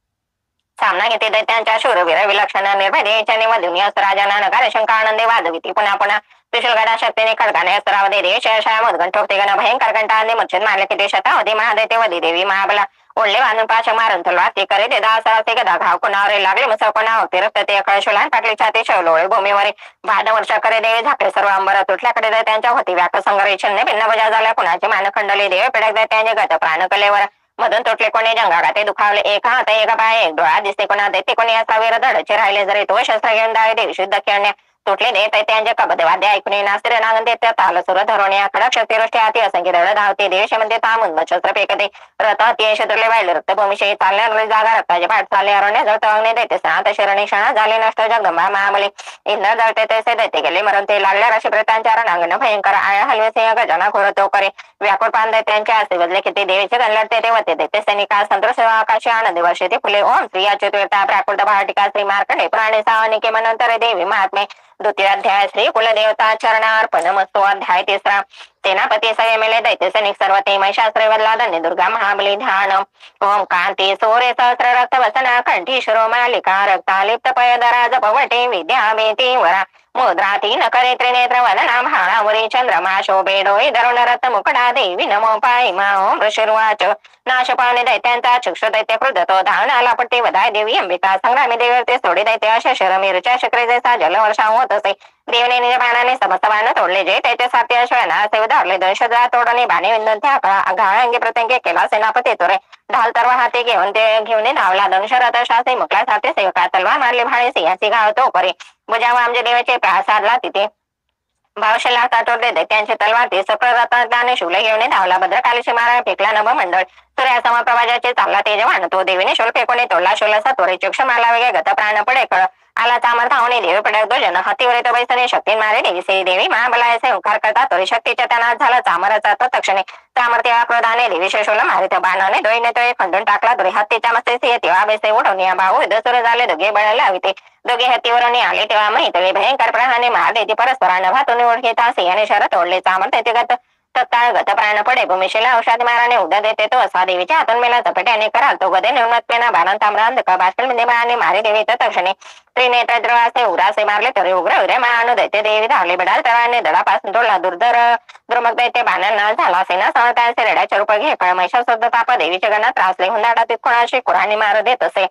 सामना घेते दैत्यांच्या शूरवीर विलक्षण निर्भय देवीच्या निवडून राजांना नगार शंका आनंदे वाजविती पुन्हा पुन्हा त्रिशूल गडा शक्तीने खडकाने अस्त्रावधी देश मधगण ठोकते गण भयंकर कंटाने मूर्छित मारले की शतावधी महादैते वधी देवी महाबला ओढले बांधून पाश मारून तलवार ती करे दे दासाचे गदा घाव कुणावर लागले मुसळ कोणा होते रक्त ते कळशुलान पाटली छाती शवलोळे भूमीवर भाड वर्षा करे देवी झाकले सर्व अंबर तुटल्याकडे दैत्यांच्या होती व्याक संग्रही छन्ने भिन्न बजा झाल्या कुणाचे मान खंडले देव पिडक दैत्यांचे गत प्राण कलेवर मधून तुटले कोणी जंगागाते दुखावले एक हात एक पाय एक डोळा दिसते कोणा देते कोणी असावेर धडचे राहिले जरी तो शस्त्र घेऊन दावे देवी शुद्ध खेळणे तुटले देत त्यांचे कबदे वाद्य ऐकून नास्त्र नांग देत ताल सुर धरून या खडक शक्तिवृष्टी हाती असंख्य दड धावते देशामध्ये तामून शस्त्र फेकते रथ हाती शत्रुले वाहिले रक्तभूमीशी चालण्यावर जागा रक्ताचे पाठ चालले अरण्य जळत अग्नी देते स्नात शरणी क्षण झाले नष्ट जगदंबा महाबली इंद्र जळते तसे दैते गेले मरण ते लागल्या राशी प्रतांच्या रणांगण भयंकर आया हलवे सिंह गजना खोर तो करे व्याकुळ पान दैत्यांचे असे बदले किती देवीचे गणलडते ते वते देते सैनिका संतोष आकाशी आनंद वर्षे ते फुले ओम स्त्रियाचे तीर्था प्राकृत भाटिका श्री मार्कंडे प्राणे सावनिके मनंतर देवी महात्मे द्वितीय अध्याय श्री कुलदेवता चरणार्पण मस्तो अध्याय 3 सेनापती सगळे मेले दैत्य सैनिक सर्व ते महिषासुर वल्ला धन्य दुर्गा महाबली ध्यान ओम कांती सूर्य सहस्र रक्त वसना कंठी शिरो मालिका रक्तालिप्त पयदरा जपवटे विद्या बेती वरा मुद्रा तीन करे त्रिनेत्र वदना भाणावरी चंद्रमा शोभे डोळे धरुण रथ मुकडा देवी नमो पायी मा ओम ऋषिर्वाच नाश पावणे दैत्यांचा चक्षु दैत्य क्रुद्धतो धावनाला पट्टी वधाय देवी अंबिका संग्रामी देवी ते सोडी दैत्य अशा शरमीरच्या शक्रे जैसा जलवर्षा होत असे देवने निज बाणाने समस्त बाण तोडले जे त्याचे साथी अश्वना असे उधारले दहशतरा तोडणे बाणे विंदून त्या घाळंगे प्रत्यंगे केला सेनापती तोरे ढाल तरवा हाती घेऊन धावला दंशरथ शासे मुकला साथे सेवका तलवार मारली भाणे सिंहाची घाव तो परे बुजावा आमचे देवाचे प्रासादला तिथे भावशला तोडले दैत्यांचे तलवार ते सप्ररत्नाने शूल घेऊन धावला भद्रकालीशी मारा फेकला नभ मंडळ सूर्यासम प्रभाजाचे चालला तेजवान तो देवीने शूल फेकून तोडला शूलसा तोरे चक्ष मारला वेगे गत प्राण पडे कळ आला चामर धावणे देवी पडक दो जन हातीवर येतो बैसने शक्ती मारे देवी से देवी महाबलायचे ओंकार करता तोरी शक्तीच्या त्यांना झाला चामराचा तो तक्षणे चामर तेव्हा क्रोधाने देवी शोल मारित बाणाने डोईने तो खंडून टाकला दोरी हत्तीच्या मस्ते तेव्हा बैसे उडवणे भाऊ दसुर झाले दोघे बळायला हवी ते दोघे हत्तीवरून आले तेव्हा माहितले भयंकर प्रहाने महादेवी परस्परांना भातून ओढ घेता सिंहाने शर तोडले चामर तेथे गत तत्काळ गतप्राण पडे भूमिशीला औषधी माराने उद्या देते तो असा देवीच्या हातून मेला झपट्याने कराल तो गदे निर्मत्पेना बाणन ताम्रांधक बाष्कलमध्ये बाणाने मारे देवी तक्षणे त्रिनेत्र द्रवासे उरासे मारले तरी उग्र उरे मानु दैत्य देवी धावले बडाल तराने दडापासून तोडला दुर्धर द्रुमक दैत्य बाणांना झाला सेना समर्थांचे रेड्याचे रूप घे फळ महिषा सुद्धा ताप देवीच्या गणात त्रासले हुंदाडातीत कोणाशी कुराणी मार देत असे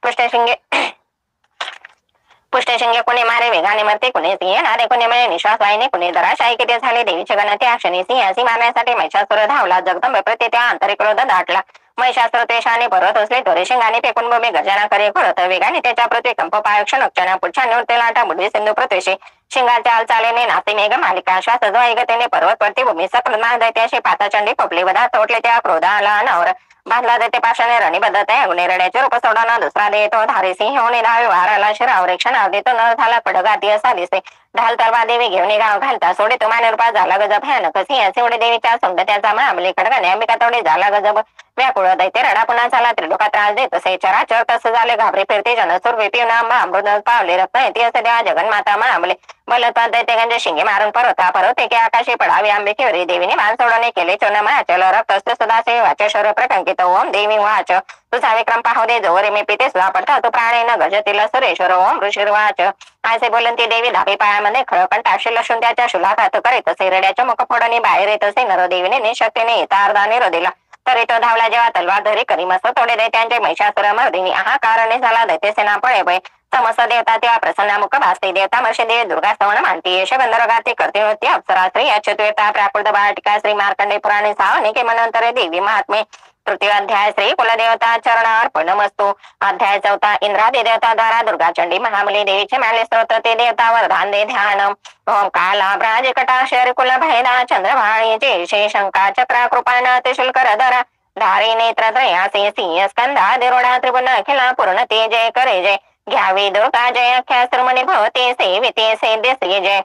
पुष्टशिंगे कुणी मारे वेगाने मरते कुणी सिंह नारे कुणी मिळे निश्वास वाहिने कुणी दराशाही किती झाले देवीच्या गणात क्षणी सिंहासी मारण्यासाठी महिषासुर धावला जगदंब प्रति त्या आंतरिक क्रोध दाटला महिषासुर त्वेषाने परत असले तोरे शिंगाने फेकून बोबे गर्जना करे घोडत वेगाने त्याच्या पृथ्वी कंप पायक्षण क्षणा पुढच्या निवृत्ते लाटा बुडवी सिंधू पृथ्वीशी शिंगाच्या हालचालीने नाते मेघ मालिका श्वास ऐगतेने पर्वत पडते भूमी सकल दैत्याशी पाताचंडी खोपली वधा तोटले त्या क्रोधाला अनावर बांधला देते पाशाने रणीबद्धते अग्नि रड्याचे रूप सोडवणं दुसरा देतो धारे सिंह होणे धावे वाराला शिराव रेक्षण देतो न झाला पडगाती असा दिसे ढाल तलवा देवी घेऊन गाव घालता सोडे तुमाने रूपा झाला गजब भयानक सिंह सेवडे देवीच्या सोंड त्याचा मामले खडगाने अंबिका तोडे झाला गजब व्याकुळ दैत्य रडा पुन्हा झाला त्रिलोका त्रास देत असे चराचर तस झाले घाबरे फिरते जनसूर विपिन अमृत पावले रत्न येते असे देवा जगन्माता मामले बलत्वाद दैत्यगंज शिंगे मारून परवते की आकाशी पडावी आंबे खेवरी देवीने मान सोडवणे केले चोन माचल रक्त सदासे वाच शौर्य प्रकंकित ओम देवी वाच तुझा विक्रम पाहू दे जोरे मी पिते सुद्धा पडता तू प्राणे न गजतील सुरेश्वर ओम ऋषिर्वाच असे बोलून ती देवी धाबी पायामध्ये खळकंटाशी लसून त्याच्या शुलाघात करीत असे रड्याच्या मुखफोडणी बाहेर येत असे नरदेवीने निशक्तीने येता निरोधीला तरी तो धावला जेव्हा तलवार धरी करी मस्त तोडे दैत्यांचे महिषासुर मर्दिनी आहाकारने झाला दैत्य सेना पळे बय समस्त देवता तेव्हा प्रसन्न मुख भासते देवता मर्षी देवी दुर्गा स्तवन मानती यश गंधर्वगाती करते नृत्य अप्सरा स्त्री अच्युता प्राकृत बाटिका श्री मार्कंडे पुराणे सावनिके मनंतरे देवी महात्मे तृतीय अध्याय श्री कुलदेवता चरणार्पणमस्तु अध्याय चौथा इंद्रादी देवता द्वारा दुर्गा चंडी महाबली देवीचे माले स्तोत्र ते देवता वरदान दे ध्यान ओम काला ब्राज कटाशर कुल भैदा चंद्रभाळी जय शंका चक्रा कृपाना ते शुल्कर धरा धारी नेत्र त्रयासी सिंह स्कंदा दिरोडा त्रिपुण अखिला पूर्ण ते जय करे जय घ्यावी दुर्गा जय अख्या सर्मणी भवते सेविते सेद्य श्री जय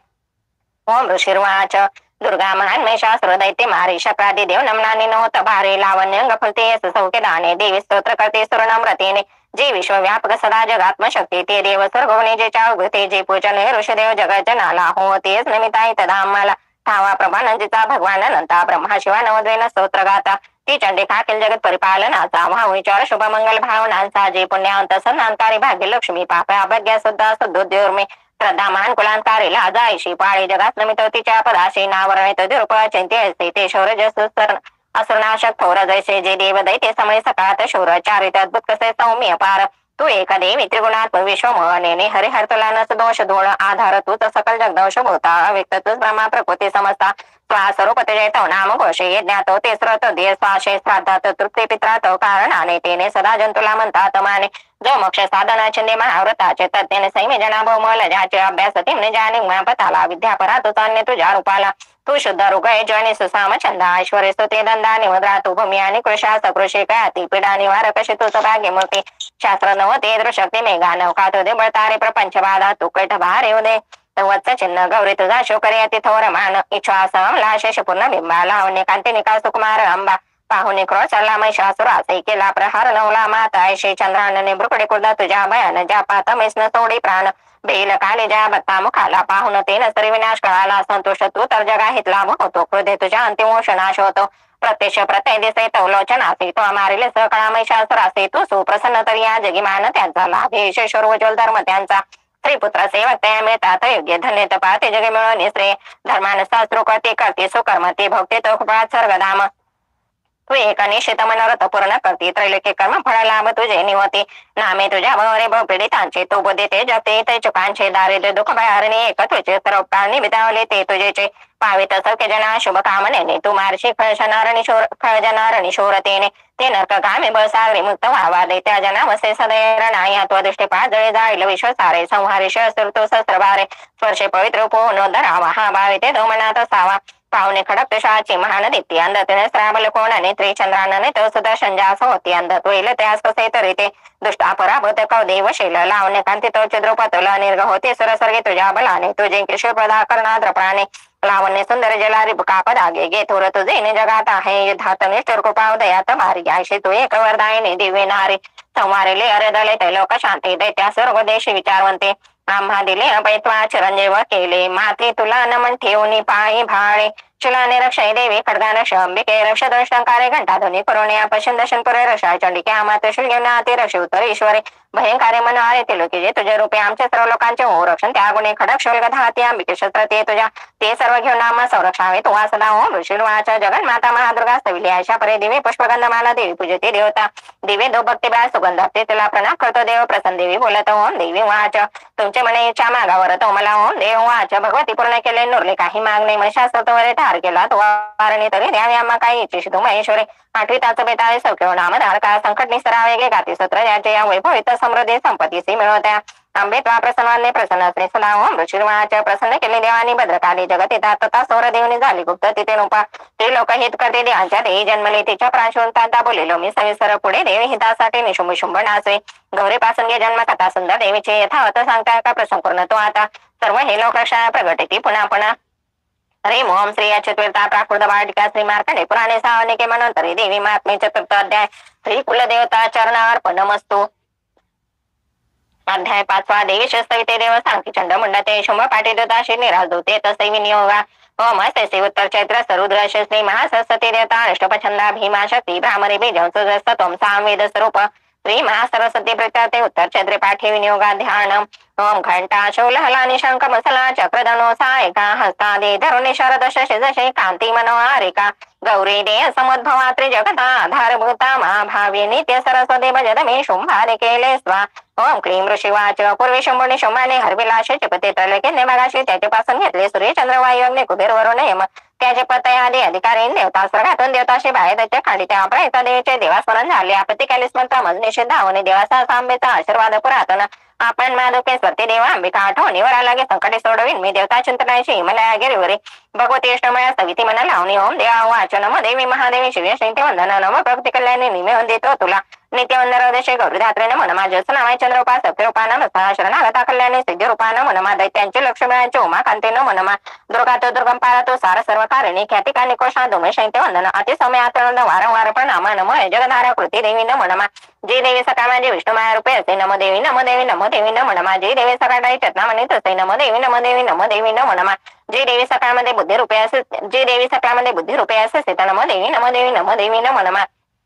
ओम ऋषिर्वाच दुर्गा महान महिषासुर दैत्य मारे शक्रादी देव नमनाने नव्हत भारे लावण्य अंग फलते सौख्य दाने देवी स्तोत्र करते सुरनम्रतेने जे विश्वव्यापक सदा जगात्म शक्ती ते देव स्वर्गवने जे चावते जे पूजन ऋषदेव जगत जनाला हो तेच नमिताय तदा आम्हाला ठावा प्रभानंदीचा भगवान अनंता ब्रह्मा शिवा नवद्वेन स्तोत्र गाता ती चंडी खाकील जगत परिपालनाचा भावविचार शुभ मंगल भावनांचा जे पुण्यांत सन्नानकारी भाग्य लक्ष्मी पाप अभग्या सुद्धा सुद्धोद्योर्मे श्रद्धामान कुलांकारीला जायशी पाळी जगात नमित तिच्या पदाशी नावरणित दुरुप चिंते असते ते शौर्य असुरनाशक थोर जैसे जे देव दैते समय सकाळात शौर चारित अद्भुत कसे सौम्य पार तू एक देवी त्रिगुणात्म विश्वमोहनेने हरिहर तुला नस दोष धोळ आधार तूच सकल जगदोष भूता अव्यक्त तूच ब्रह्मा प्रकृती समजता स्वरूप जय तो नाम घोषे यज्ञातो ते स्रोत दे स्वाशे श्राद्धात तृप्ती पित्रात कारणाने तेने सदा जंतुला म्हणतात माने जो मोक्ष साधना छंदे महाव्रताचे तज्ञने सैमे जना बहुमल ज्याचे अभ्यास तिमने जाणे उमापताला विद्यापरा तुझा अन्य तुझ्या रूपाला तू शुद्ध रुगय ज्वानी सुसाम छंद ऐश्वर्य स्तुते दंदा निवद्रा तू भूमी आणि कृषा सकृषी कयाती पीडा निवारक कशी तुझ भाग्य मूर्ती शास्त्र नवते दृशक्ती मेघा नौका तुदे बळतारे प्रपंच बाधा तू कैठ भारे उदे वत्स चिन्ह गौरी तुझा शोकर याती थोर मान इच्छा समला शेष पूर्ण बिंबा लावणे कांती निका सुकुमार अंबा पाहुणे क्रोचला महिषासुरासे केला प्रहार नवला माता ऐशी चंद्रानने ब्रुकडे कुर्दा तुझ्या भयान ज्या पाता मैसन सोडी प्राण बेल काले ज्या बत्ता मुखाला पाहुन तेन तरी विनाश कळाला संतोष तू तर जगा हित लाभ होतो क्रोधे तुझ्या अंतिम नाश होतो प्रत्यक्ष प्रत्यय दिसे तवलोचनासे तो मारिले सकळा महिषासुरासे तू सुप्रसन्न तरी या जगिमान त्यांचा लाभ यशेश्वर उज्ज्वल धर्म त्यांचा स्त्रीपुत्र सेवक त्या मिळतात योग्य धन्य तपा ते जगे मिळवणे श्रेय धर्मान शास्त्रो करते करते सुकर्म ते भोगते तो कृपात सर्वधाम तू एक निश्चित मनोरथ पूर्ण करते त्रैलोक्य कर्म फळ लाभ तुझे निवते नामे तुझ्या भवरे बहुपीडितांचे तो देते जपते ते चुकांचे दारिद्र्य दुःख भयारणे एक तुझे सर्व प्राणी बितावले ते तुझेचे पावित सौख्य जना शुभ कामनेने तू मार्शी खळजनार निशोरतेने ते नरक गामी बळसागरी मुक्त व्हावा दे त्या जना वसे सदैर नाया तो दृष्टी पाजळे जाईल विश्व सारे संहारी शस्त्र तो शस्त्रभारे स्पर्शे पवित्र पोनो धरावा हा भावे ते दोमनात असावा पाहुणे खडक तुषाची महान दित्ती अंधतेने श्रावल कोणाने त्रिचंद्राने तो सुदर्शन जास होती अंधत होईल त्यास कसे तरी ते दुष्टा पराभूत कौदेवशील लावणे कांती तो द्रुपतुल निर्ग होते सुरसर्गे तुझ्या बलाने तुझे किशोर प्रदा करणाद्र प्राणे लावण्य सुंदर जलारी कापदागे गे थोर तुझे जगात आहे युद्धात निष्ठुर कृपा उदयात भारी आयशी तू एक वरदायिनी दिव्य नारी संवारिले अरदले ते लोक शांती दैत्या सर्व देश विचारवंते आम्हा दिले अपैत्वा चिरंजीव केले माते तुला नमन ठेवणी पायी भाळे शूलाने रक्षय देवी खड्गानक्ष अंबिके रक्ष दंष्टंकारे घंटाध्वनी करुणे पश्चिम दर्शन पुरे रक्षा चंडिके आमाते शूल्यनाते रक्ष उत्तर ईश्वरे भयंकारे मनहारे ते लोके जे तुझे रूपे आमच्या सर्व लोकांचे हो रक्षण त्या गुणे खडक शूल गधाती अंबिके शस्त्र ते तुझ्या ते सर्व घेऊन नामा संरक्षावे तू सदा ओम ऋषीर्वाचा जगन्माता महादुर्गा स्तविली आशा परे देवी पुष्पगंधमाला देवी पूजते देवता दिवे दो भक्ती बाळ सुगंध ते तुला प्रणाम करतो देव प्रसन्न देवी बोलत ओम देवी वाच तुमचे म्हणे इच्छा मागावर तो मला ओम देव वाच भगवती पूर्ण केले नुरले काही माग नाही शास्त्र वरे ठार केला तो वारणी तरी द्यावी आम्हा काही इच्छिश तू महेश्वरे आठवी ताच बेताळे सौख्य नाम धारका संकट निसरावे गे गाती सत्र ज्याचे या वैभवित समृद्धी संपत्तीसी मिळवत्या आंबे त्वा प्रसन्नाने प्रसन्न असणे सदा ओम ऋषीर्वाच प्रसन्न केले देवानी भद्रकाली जगत येतात तथा सौर देवनी झाली गुप्त तिथे रूपा ते लोक हित करते देवांच्या देही जन्मले तिच्या प्राशून तांता बोलिलो मी सविस्तर पुढे देवी हितासाठी निशुंभ शुंभ नाचे गौरी पासून गे जन्म कथा सुंदर देवीचे यथावत सांगता का प्रसंग पूर्ण तो आता सर्व हे लोक रक्षा प्रगटती पुन्हा पुन्हा हरे ओम श्री चतुर्था प्राकृत वाटिका श्री मार्कंडे पुराणे सावनिके मनोंतरी देवी महात्मे चतुर्थ अध्याय श्री कुलदेवता चरणार्पणमस्तु अध्याय 5 देवी शस्त्रविते देव सांगती चंड मुंडते शुंभ पाठीदोताशी निराजदूते तसे विनियोगा ओम असे उत्तर चैत्र सरुद्र श्री महासरस्वती देवता अष्टपछंदा भीमा शक्ती ब्राह्मणी बीजं तोम सामवेद स्वरूप श्री महासरस्वती प्रत्याते उत्तर चैत्रे पाठी विनियोगा ध्यान ओम घंटा शूलहला निशंक मसला चक्रधनो सायका हस्तादे धरुणी शरद शशि जशे कांती मनोहारिका गौरी दे समुद्भवा त्रिजगता आधारभूता महाभावी नित्य सरस्वती भजत मे शुंभारे केले स्वा ओम क्लीम ऋषिवाच पूर्वी शंभुनी शुंभाने हरविला शचपते त्रैलोक्याने मागाशी त्याच्यापासून घेतले सूर्य चंद्र वायू अग्नी कुबेर वरुण यम त्याचे पतय आदी अधिकारी देवता स्वर्गातून देवताशी बाहेर त्याच्या खांडित्या अपरायता देवीचे देवास्मरण झाले आपत्ती केलीस मंत्र मज निषेध आवने देवाचा आंबेचा आशीर्वाद पुरातन आपण माधुके स्वती देवा अंबिका आठवणीवर आलागे संकटे सोडवीन मी देवता चिंतनाशी हिमालया गिरीवरी भगवती अष्टमया सविती मन लावणी ओम देवा वाच नम देवी महादेवी शिव श्रीते वंदना नम प्रकृती कल्याणी निमे देतो तुला नित्य वंदनदेशे गौरीधात्रे नम नमा जस नामाय चंद्रोपा सत्यरूपा नम शरणागता कल्याणी सिद्ध रूपा नम नमा दैत्यांचे लक्ष्मीचे उमाकांते नम नमा दुर्गातो दुर्गम पारातो सार सर्व कारणी ख्यातिका निकोषा दोमे शैत्य वंदन अति समय आतनंद वारंवार प्रणामा नम जगधारा कृती देवी नम नमा जे देवी सकाळ माझे विष्णुमाया रूपे असे नम देवी नम देवी नम देवी नम नमा जे देवी सकाळी चरणामणी तसे नम देवी नम देवी नम देवी नम नमा जे देवी सकाळमध्ये बुद्धी रूपे असे जे देवी सकाळमध्ये बुद्धी रूपे असे नम देवी नम देवी नम देवी नम नमा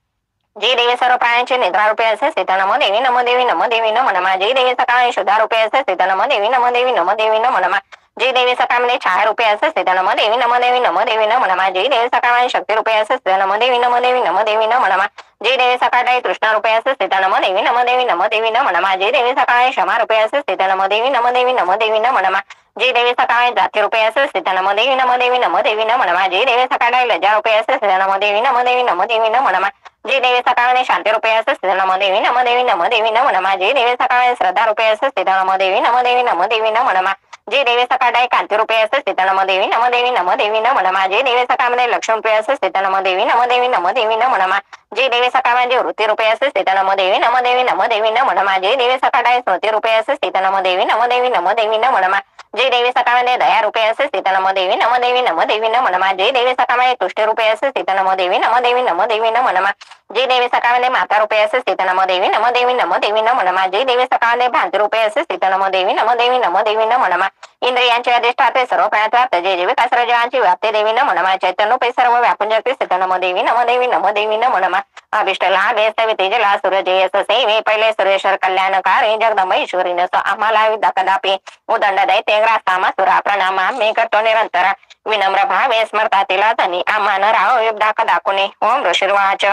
जे देवी सर्व प्राण्यांचे निद्रा रूपे असे स्थित नम देवी नम देवी नम देवी नम नमा जे देवी सकाळी शुद्धा रूपे असे स्थित नम देवी नम देवी नम देवी नम नमा जे देवी सकाळमध्ये छाया रूपे असे स्थित नम देवी नम देवी नम देवी नम नमा जे देवी सकाळमध्ये शक्ती रूपे असे स्थित नम देवी नम देवी नम देवी नम नमा जे देवी सकाळी तृष्णा रूपे असे स्थित नम देवी नम देवी नम देवी नम नमा जे देवी सकाळी क्षमा रूपे असे स्थित नम देवी नम देवी नम देवी नम नमा जे देवी सकाळी जाती रूपे असे स्थित नम देवी नम देवी नम देवी नम नमा जे देवी सकाळी लज्जा रूपे असे स्थित नम देवी नम देवी नम देवी नम नमा जे देवी सकाळने शांती रूपे असे स्थित नम देवी नम देवी नम देवी नम नमा जे देवी सकाळी श्रद्धा रूपे असे स्थित नम देवी नम देवी नम देवी नम नमा जे देवी सकाळी कांती रूपे असे स्थित नम देवी नम देवी नम देवी नम नमा जे देवी सकाळमध्ये लक्ष्मी रूपे असे स्थित नम देवी नम देवी नम देवी नम नमा जे देवी सकाळमध्ये वृत्ती रूपे असे स्थित नम देवी नम देवी नम देवी नम नमा जे देवी सकाळी स्मृती रूपे असे स्थित नम देवी नम देवी नम देवी नम नमा जे देवी सकाळमध्ये दया रूपे असे स्थित नम देवी नम देवी नम देवी नम नमा जे देवी सकाळमध्ये तुष्टी रूपे असे स्थित नम देवी नम देवी नम देवी नम नमा जे देवी सकाळमध्ये माता रूपे असे स्थित नम देवी नम देवी नम देवी नम नमा जे देवी सकाळमध्ये भ्रांती रूपे असे स्थित नम देवी नम देवी नम देवी नम नमा इंद्रियांचे अधिष्ठाते सर्व प्राण्यात व्याप्त जे जीविका सर्व जीवांची व्याप्ती देवी नम नमा चैतन्य सर्व व्यापून जगते स्थित नम देवी नम देवी नम देवी नम नमा अभिष्ट लाभ तेजला सूर्य सेवे पहिले सुरेश्वर कल्याणकारी जगदंबेश्वरी नसो आम्हाला विदा कदापि उदंड दैत्य ग्रासामा सुरा प्रणाम आम्ही करतो निरंतर विनम्र भावे स्मरता तिला धनी आम्हा न राहो युद्धा कदाकुने ओम ऋषिर्वाच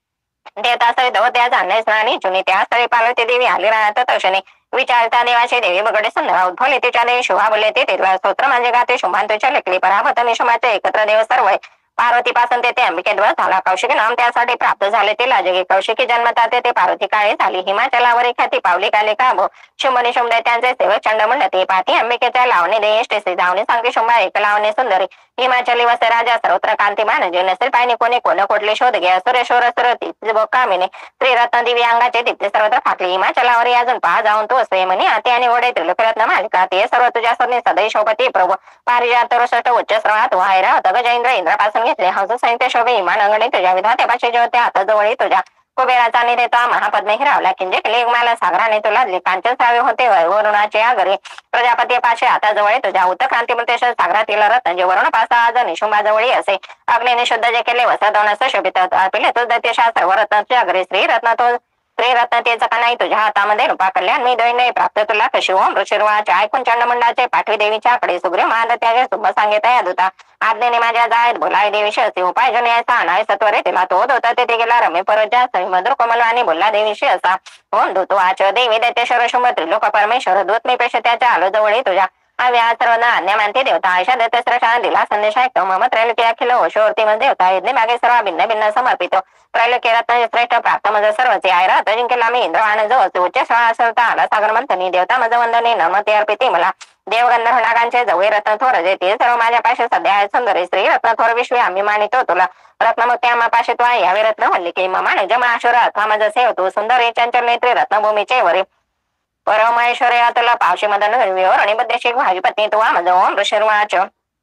देवता सवित त्या जाणणे स्नानी जुनी त्या स्थळी पार्वती देवी आली राहत तक्षणी विचारता देवाचे देवी बगडे सुंदर उद्भवले तिच्या देवी शोभा बोलले ते स्तोत्र म्हणजे गाते शुभांतच्या लेखली पराभत निशमाचे एकत्र देव सर्व पार्वती पासून ते अंबिकेद्वार झाला कौशिकी नाम त्यासाठी प्राप्त झाले ते लाजगे कौशिकी जन्मता ते पार्वती काळे झाली हिमाचलावर ख्याती पावली काले काबो शुंभनी शुंभ त्यांचे सेवक चंड मंडते पाठी अंबिकेच्या लावणे देष्टे जावणी सांगते शुंभा एक लावणे सुंदरी हिमाचली वसे राजा सर्वत्र कांतिमान जे नसेल पाहिजे कोणी कोण कोटले शोध घ्या सुरेश्वर सरती कामिने त्रिरत्न दिव्य अंगाचे दिप्ते सर्वत्र फाकले हिमाचलावर अजून पहा जाऊन तो असे म्हणे आते आणि ओढे त्रिलोकरत्न मालिका ते सर्व तुझ्या स्वने सदै शोभती प्रभू पारिजात षष्ट उच्च श्रवणात व्हायरा गज इंद्रापासून घेतले हंस साहित्य शोभे इमान अंगणे तुझ्या विधात्यापाशी जे होते आता जवळ तुझ्या कुबेराचा निधेता महापद्मे हिरावला किंजे केले मला सागराने तुला कांचन सावे होते वरुणाचे आगरे प्रजापती पाशे आता जवळ तुझ्या उत्क्रांतीमध्ये सागरातील रत्न जे वरुण पासा आज निशुंबाजवळी असे अग्नीने शुद्ध जे केले वस्त्रदवनस शोभित पिले तो दैत्यशा सर्व रत्नाचे अग्रे श्रीरत्न तो श्रीरत्न तेच का नाही तुझ्या हातामध्ये रूपा कल्याण मी दैन्य प्राप्त तुला कशी ओम ऋषिर्वाचे ऐकून चंडमुंडाचे पाठवी देवीच्या कडे सुग्रीव महादत्याचे शुभ सांगित दुता आज्ञेने माझ्या जायत बोलाय देवीशी असे उपाय जन याचा अनाय सत्वरे तिला तो होता तेथे गेला रमे परजा मधुर कोमलवाणी बोलला देवीशी असा ओम दूत वाच देवी दैत्येश्वर शुभ त्रिलोक परमेश्वर दूत मी पेश त्याच्या आलो जवळी तुझ्या व्या सर्वांना अन्य मानते देवता आयशा दत्तश्रेष्ठा दिला संदेश ऐकतो मम त्रैलोकी अखिल ओशोर्ती मध्ये देवता यज्ञ मागे सर्व भिन्न भिन्न समर्पित त्रैलोकी रत्न श्रेष्ठ प्राप्त मज सर्वचे आयरा जिंकेला मी इंद्रवान जो उच्च श्वासता आला सागर मंथनी देवता मज वंदने नमते अर्पिते मला देवगंधर्व नागांचे जवळ रत्न थोर जे ते सर्व माझ्या पाशी सध्या आहे सुंदरी स्त्री रत्न थोर विश्वे आम्ही मानितो तुला रत्नमुक्ती आम्हा पाशी तू आहे यावे रत्न मल्लिके ममाने जमाशुर अथवा मज सेवतो सुंदर चंचल नेत्री रत्नभूमीचे वरे परमेश्वर तुला पावशी मदन विवर आणि बद्देशी भाजी पत्नी तू मज ओम ऋषिर्वाच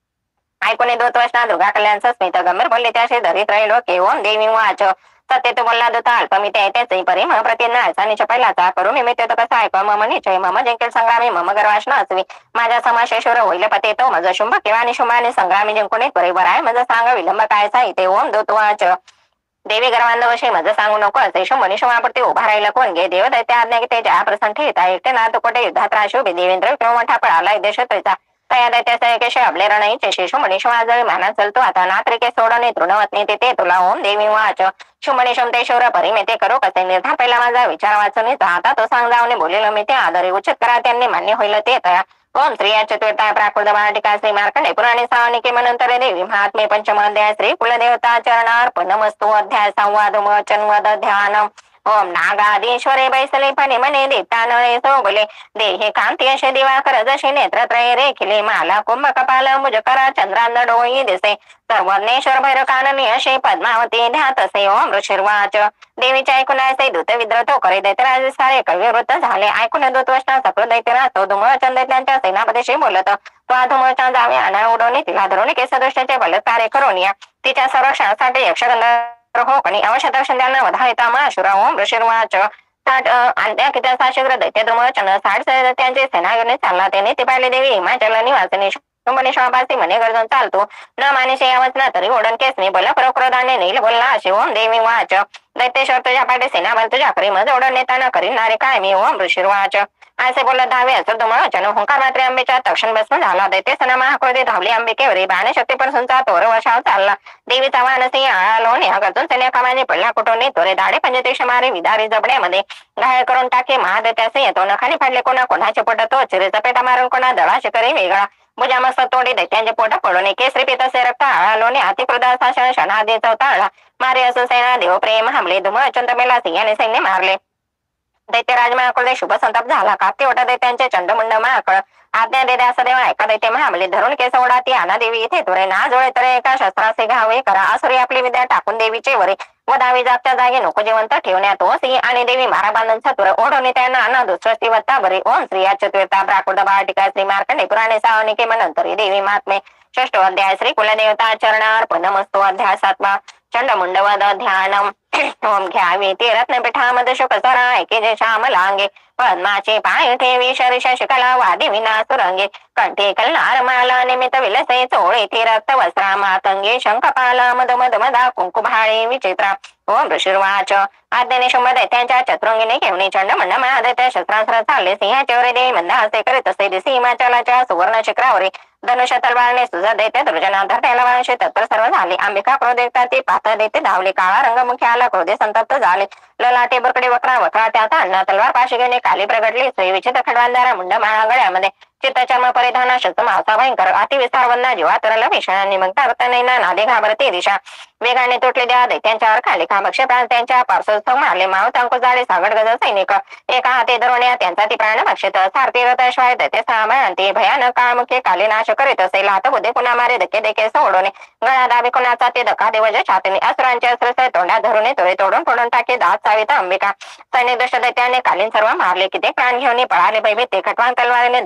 ऐकून दोत वचना दुर्गा कल्याण स्मित गंभीर बोलले त्याशी धरी त्रैलोके ओम देवी वाच सत्य तू बोलला दुता अल्पमी त्याचे परिम प्रतिज्ञा अळसानीच्या पहिलाचा करू मी तो कसा ऐक मम निश्चय मम जिंकेल संग्रामी मम गर्वाश असवी माझ्या समाशेश्वर होईल पते तो मज शुंभ किंवा निशुंभाने संग्रामी जिंकून बरोबर आहे मज सांग विलंब काय साहित्य ओम दूत वाच देवी गर्वांधवशी मज सांगू नको असे शुंभ निशुंभापुरती उभा राहिला कोण घे देव दैत्य आज्ञा ते ज्या प्रसन्न ठेवता एकटे ना तो कोटे युद्धात राशोभी देवेंद्र किंवा मोठा पळाला देश त्याचा तया दैत्याचा एकेशे अबले रणईचे शिशु मनीषवाजळी माना चलतो आता नात्रिके सोडणे तृणवतनी ते तुला ओम देवी वाच शुंभनिशुम ते शौर परिमेते करो कसे निर्धार पहिला माझा विचार वाचून आता तो सांग जाऊन बोलेलो मी ते आदरे उचित करा त्यांनी मान्य होईल ते तया ओम स्त्रिया चतुर्था प्राकृत बाटिका श्री मार्कंडे पुराणे सावनिके मनंतर देवी महात्मे पंचम अध्याय श्री कुलदेवता चरणार्पण नमस्तु अध्याय संवाद वचनवद ध्यान ओम नागाधीश्वरे बैसले फणे मने देता नळे सोबले देहे कांती असे दिवाकर जशी नेत्रत्रय रेखिले माला कुंभ कपाल मुजकरा चंद्रांना डोळी दिसे सर्वज्ञेश्वर भैर काननी असे पद्मावती ध्यात असे ओम ऋषिर्वाच देवीच्या ऐकून असे दूत विद्रतो करे दैत्यराज सारे कविवृत्त झाले ऐकून दूत वचना सकृत दैत्यराज तो धुमळचंद दैत्यांच्या सेनापतीशी बोलत तो धुमळचंद जावे आणा उडवणे तिला धरून केसदृष्टाचे बलात्कारे करून या तिच्या संरक्षणासाठी यक्षगंध हो आणि अवश्य दर्शन त्यांना वधायता माशुरा ओम ऋषिर्वाच अंत्या कित्या साशीग्र दैत्य धुमळचंद 60 त्यांचे सेना घेऊन चालला त्याने ते पाहिले देवी हिमाचल निवासिनी शुंभनिशवापासी मने गरजून चालतो न मानेशे या वचना तरी ओढण केसने बल प्रक्रोधाने नील बोलला असे ओम देवी वाच दैत्येश्वर तुझ्या पाठी सेनाबल तुझ्या करी मज ओढण नेताना करीनारे काय मी ओम ऋषिर्वाच असे बोलत धावे असर धुमळचन हुंकार मात्रे अंबेच्या तक्षण भस्म झाला दैत्य सेना महाकृती धावली अंबिकेवरी बाणे शक्तीपासूनचा तोर वशाव चालला देवीचा वानसी आळालो नेहा गरजून सैन्य कामाने पडला कुटोने तोरे दाडे पंचदेश मारे विदारी जबड्यामध्ये घायल करून टाके महादैत्यासे येतो नखाने फाडले कोणा कोणाचे पोट तो चिरेचा पेटा मारून कोणा दळाशे करी वेगळा भुजामस्त तोडी दैत्यांचे पोट पडून केसरी पितसे रक्त आळालोने अतिक्रोधा शासन शनादी चौताळला मारे असून सेना देव प्रेम हमले धुमळचंद मेला सिंहाने सैन्य मारले दैत्य राजमाकडे शुभ संताप झाला कापते ओटा दैत्यांचे चंडमुंड महाकळ आज्ञा दे द्यास देवा एका दैत्य महाबली धरून केस ओढा ती आणा देवी इथे तुरे ना जोळे तरे एका शस्त्राचे घावे करा असुरी आपली विद्या टाकून देवीचे वरे वधावी जागच्या जागी नको जिवंत ठेवण्यात ओसी आणि देवी मारा बांधून चतुर ओढवणे त्यांना अन्न दुसरस्ती वत्ता बरे ओम स्त्रिया चतुर्था प्राकृत बाटिका श्री मार्कंडे पुराणे सावनिके मनंतरी देवी महात्मे षष्ठ अध्याय श्री कुलदेवता चरणार्पण नमस्तो अध्याय 7 चंडमुंडवद ध्यानम ओम घ्यावी ते रत्नपीठामध्ये शुकसरा ऐके जे श्याम लांगे पद्माचे पाय ठेवी शरीष शिकला वादी विना सुरंगे कंठी कल्लार माला निमित्त विलसे चोळे ते रक्त वस्त्रा मातंगे शंखपाला मद मद मदा कुंकुभाळे विचित्रा ओम ऋषिर्वाच आद्याने शुंभ दैत्यांच्या चतुरंगीने घेऊन चंडमुंड महादैत्य शस्त्रास्त्र चालले सिंहाचे वरे देवी मंद हसे करीत असे दिसी हिमाचलाच्या सुवर्ण शिखरावरी धनुष्य तलवारने सुजा दैत्य दुर्जनाधर त्याला वंशे तत्पर सर्व झाले अंबिका क्रोधेता ती पाता देते धावले काळा रंगमुखी आला क्रोधे संतप्त झाले ललाटे बरकडे वक्रा वक्रा त्यात अण्णा तलवार पाशी घेणे काली प्रगटली स्त्री विचित्र खडवांधारा मुंड माळा गळ्यामध्ये चित्तचर्म परिधान शस्त्र मावसा भयंकर अतिविस्तार वंदा जीवा तरला भीषण निमंता रत्नैना नादे घाबरते दिशा वेगाने तुटले द्या दैत्यांच्यावर खाली खामक्ष प्राण त्यांच्या पार्श्वस्थ मारले मावत अंकुश जाळे सागड गज सैनिक एका हाते धरवण्या त्यांचा ती प्राण भक्षित सारथी रथश्वाय दैत्य सामायंती भयानक काळमुखे काली नाश करीत असे लात बुद्धे कुणा मारे धके देखे सोडवणे गळा दाबी कुणाचा ते धक्का देवज छातीने अस्त्रांचे अस्त्र तोंड्या धरून तोरे तोडून फोडून टाके दात सावित अंबिका सैनिक दृष्ट दैत्याने कालीन सर्व मारले किती प्राण घेऊन पळाले भयभीत ते खटवान तलवारीने दंताग्रे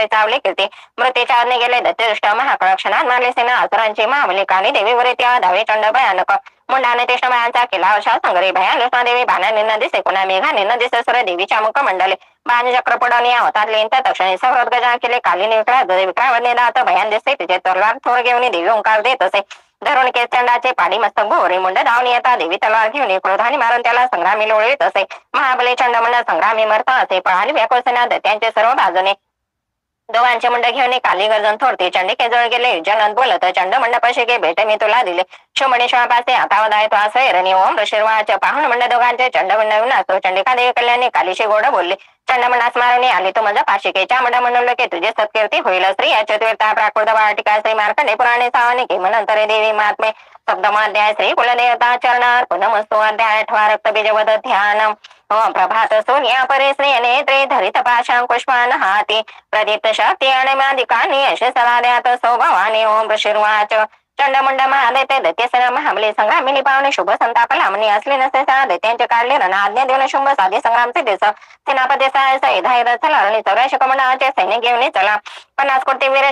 चावले कीर्ती मृत्यूच्या आज्ञे गेले दत्तदृष्ट महाकळक्षणात मारले सेना असुरांची महाबली काली देवी वरे त्या धावे चंड भयानक मुंडाने कृष्णबायांचा केला अशा संग्रही भयान लक्ष्मणदेवी बाणाने न दिसे कुणा मेघाने न दिसे सुर देवीच्या मुख मंडले बाण चक्र पडवणे होतात लेन त्या तक्षणी सवरत गजा केले काली विक्रा विक्रावरने दात भयान दिसते तिचे तलवार थोर घेऊन देवी ओंकार देत असे धरून केस चंडाचे पाडी मस्तक भोवरे मुंड धावून येता देवी तलवार घेऊन क्रोधाने मारून त्याला संग्रामी लोळीत असे महाबली चंडमंड संग्रामी मरता असे पळाली व्याकुळ सेना दैत्यांचे सर्व बाजूने दोघांचे मुंड घेऊन काली गर्जन थोडते चंडिके जवळ गेले जनन बोलत चंड मंडपाशी गे भेट मी तुला दिले शोमणेश्वरापासे आता वदाय तो असे रणी ओम ऋषिर्वाच पाहुण मंड दोघांचे चंड मंड विनासतो चंडिका देवी कल्याणी कालीशी गोड बोलले चंडमंडास मारणे आली तो माझ्या पाशिकेच्या मंड म्हणलं की तुझे सत्कीर्ती होईल स्त्री चतुर्था प्राकृत वाटिका श्री मार्कंडे पुराणे सावने की मनंतरे देवी महात्मे सप्तमाध्याय श्री कुलदेवता चरणार नमस्तो अध्याय 8 रक्तबीजवद ध्यानम ओम प्रभात सूर्या परे श्री नेत्रे धरित पाशां पुष्पान हाती प्रदीप्त शक्ती अणिमादिकानी यश सदाद्यात सौभवानी ओम ऋषिर्वाच चंडमुंड महादैत्य दैत्यसेना महाबली संग्रामिनी पावणे शुभ संताप लांबणी असले नसे दैत्यांचे काढले रण आज्ञा देऊन शुंभ साधी संग्रामचे दिस सेनापती साय धाय चला आणि 84 कमंडाचे सैन्य घेऊन चला 50 कोटी वीर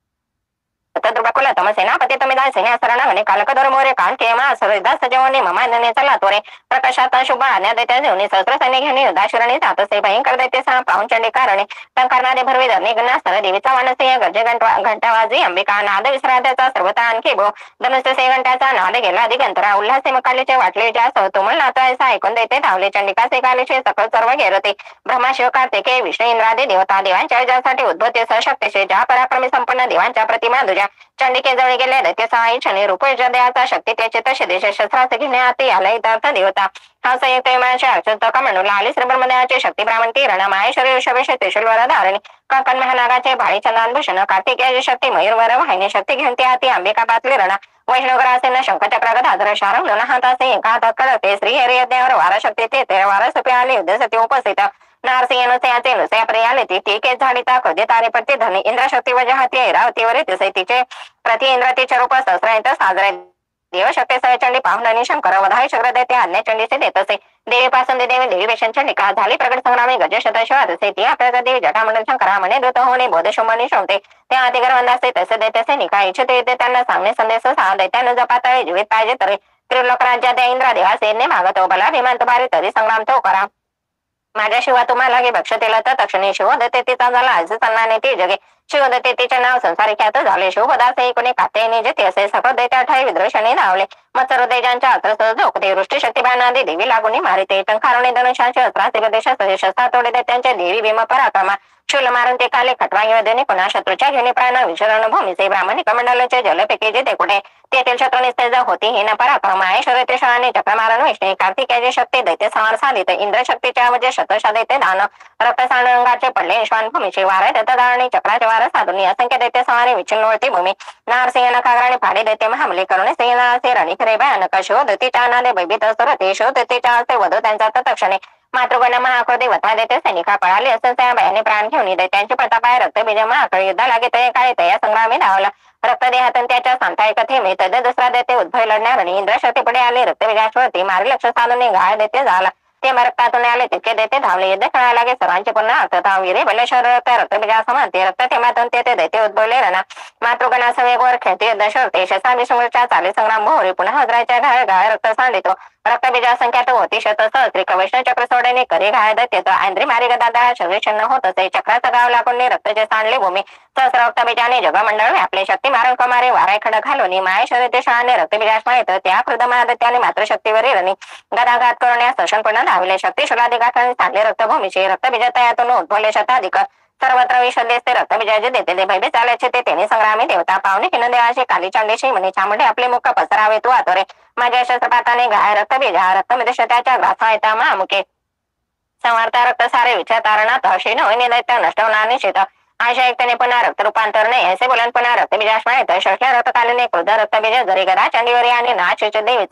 तद्रुपकुल तम सेनापती तमिदा सैन्य सरणागणे कालकदोर मोरे काल केमा सरिदा सजवणे ममानने चला तोरे प्रकाशात शुभ आज्ञा दैत्य घेऊन सहस्र सैन्य घेऊन युधाशुरणी जातसे भयंकर दैत्य सहा पाहून चंडी कारणे टंकारणारे भरवे धरणे गणास्तर देवीचा वानसे गरजे घंटावाजी अंबिका नाद विश्रांत्याचा सर्वता आणखी भो धनुष्य से घंटाचा नाद गेला दिगंतरा उल्हासे मकालीचे वाटले ज्या तुमल नातायसा ऐकून दैत्य धावले चंडिका से कालीचे सकल सर्व घेरते ब्रह्मा शिव कार्तिके विष्णू इंद्रादी देवता देवांच्या विजयासाठी उद्भवते सशक्तीचे ज्या पराक्रमी संपन्न देवांच्या प्रतिमा दुजा चंडिके जवळ गेले दैत्य सहायी क्षणी रूपजा देहाचा शक्ती त्याचे तसे देश शस्त्राचे घेण्यात आला इतार्थ देवता हा संयुक्त विमानाचे अर्चत कमंडूला आली श्रीब्रह्मदेवाचे शक्ती ब्राह्मण किरण माहेश्वरी ऋषभेश त्रिशूलवर धारणी काकण महानागाचे भाळी चंदन भूषण कार्तिकेयाची शक्ती मयूरवर वाहिनी शक्ती घेऊन ती हाती अंबिका पातली रणा वैष्णवरासेन शंखचक्र गदाधर शारंग दोन हाताचे एका हातात कळते श्री हरी यज्ञावर वारा शक्ती ते वारस आले युद्धसती उपस्थित नारसिंह नुसयाचे नुसया प्रियाले ती टीके झाडी ताकदे तारेपट्टी धनी इंद्रशक्ती वजा हाती ऐरावतीवर तिचे प्रति इंद्रतीचे रूप सहस्रायत साजरे देवशक्ती सयचंडी पाहुणानी शंकर वधाई शक्र दैत्य आज्ञा चंडीचे देत असे देवीपासून देवी देवी वेशन चंडिका झाली प्रगट संग्रामी गज शतशिवाद असे ती आपल्या देवी जटामंडल शंकरा म्हणे द्रुत होणे बोधशोमनी शोभते त्या अतिगरवंदाचे तसे दैत्य सैनिका इच्छित येते त्यांना सामने संदेश सहा दैत्यानं जपातळे जीवित पाहिजे तरी त्रिलोक राज्यात इंद्रा देवा सेने मागतो बला विमान भारी तरी संग्राम तो करा माझ्याशिवाय तुम्हाला गे भक्षतेला तर तक्षणी शिवदत्ते तिचा झाला आज सन्नाने ती जगे शिवदत्ते तिचे नाव संसारी ख्यात झाले शिवपदाचे कोणी काते निजते असे सकळ दैत्या ठाई विद्रोषणी धावले मत्सर देजांच्या अत्र झोकते वृष्टी शक्तिबानादी देवी लागून मारिते टंकारोने धनुषांचे अस्त्राचे प्रदेश शस्त्रा तोडे दैत्यांचे देवी भीम पराक्रमा शूल मारून ते काले खटवांगी वदेने पुन्हा शत्रूच्या घेणे प्राण विचरण भूमीचे ब्राह्मणी कमंडलाचे जलपेके जे ते कुठे तेथील शत्रू निस्तेज होती हिन पराक्रम आहे शरते शाने चक्र मारण विष्णे कार्तिकेची शक्ती दैत्य संहार साधित इंद्र शक्तीच्या म्हणजे शतशा दैत्य दान रक्तसाण रंगाचे पडले श्वान भूमीचे वारे दत्तदारणी चक्राचे वार साधून असंख्य दैत्य संहारे विचिन्नवळती भूमी नारसिंह नखाग्राने फाडे दैत्य महाबली करुणे सिंहनाचे रणी खरे भयानक शोधतीच्या नादे भयभीत सुरते शोधतीच्या असे वधू त्यांचा तत्क्षणे मातृगण महाकृती वथा देते सैनिका पळाले असं त्या भयाने प्राण घेऊन दैत्यांची प्रतापाय रक्तबीज महाकळ युद्ध लागे तय काळे तया संग्रामी धावला रक्तदेहातून त्याच्या सांताय कथे मी तद दुसरा दैत्य उद्भव लढणार आणि इंद्रशक्ती पुढे आले रक्तबीजाश्वती मारी लक्ष साधून घाळ दैत्य झाला ते रक्तातून आले तितके दैत्य धावले युद्ध खेळायला लागे सर्वांचे पुन्हा अर्थता वीरे बलेश्वर रक्तबीजा समान ते रक्त थेंबातून ते दैत्य उद्भवले रणा मातृगणासह वेगवर खेळते युद्ध शोधते शसा विष्णूच्या चाले संग्राम मोहरी पुन्हा हजराच्या घाळ घाळ रक्त सांडितो रक्तबीजा संख्यात होती शत सहस्रिक वैष्णव चक्र सोडणे करे घाळ दैत्य आंद्री मारी गदादा शरीर होत असे चक्राचा गाव लागून रक्तचे सांडले भूमी सहस्र रक्तबीजाने जगमंडळ व्यापले शक्ती मारून कमारे वाराय खड घालून माहेश्वरी ते शाळाने रक्तबीजास माहित त्या हृदमादित्याने मात्र शक्तीवरील रणी गदाघात करण्यास सशनपणे धावले शक्ती शुलाधिकाठाने सांडले रक्तभूमीचे रक्तबीज तयातून उद्भवले शताधिक सर्वत्र विषदेस्ते रक्तबीजाचे देते ते भयभीत चालायचे ते त्यांनी संग्रामी देवता पावने खिन देवाचे काली चांडेशी म्हणे चामुंडे आपले मुख पसरावे तू आतोरे माझ्या शस्त्रपाताने घाय रक्तबीजा रक्तमध्ये शताच्या ग्रासा येता महामुखे संवार्ता रक्त सारे विचार तारणात हशी न दैत्य नष्टवणार निश्चित आशा एकतेने पुन्हा रक्त रूपांतर नाही असे बोलून पुन्हा रक्तबीजास माहित शस्त्र रक्तकालीने क्रोध रक्तबीज जरी गदा चंडीवरी आणि नाच देवीचा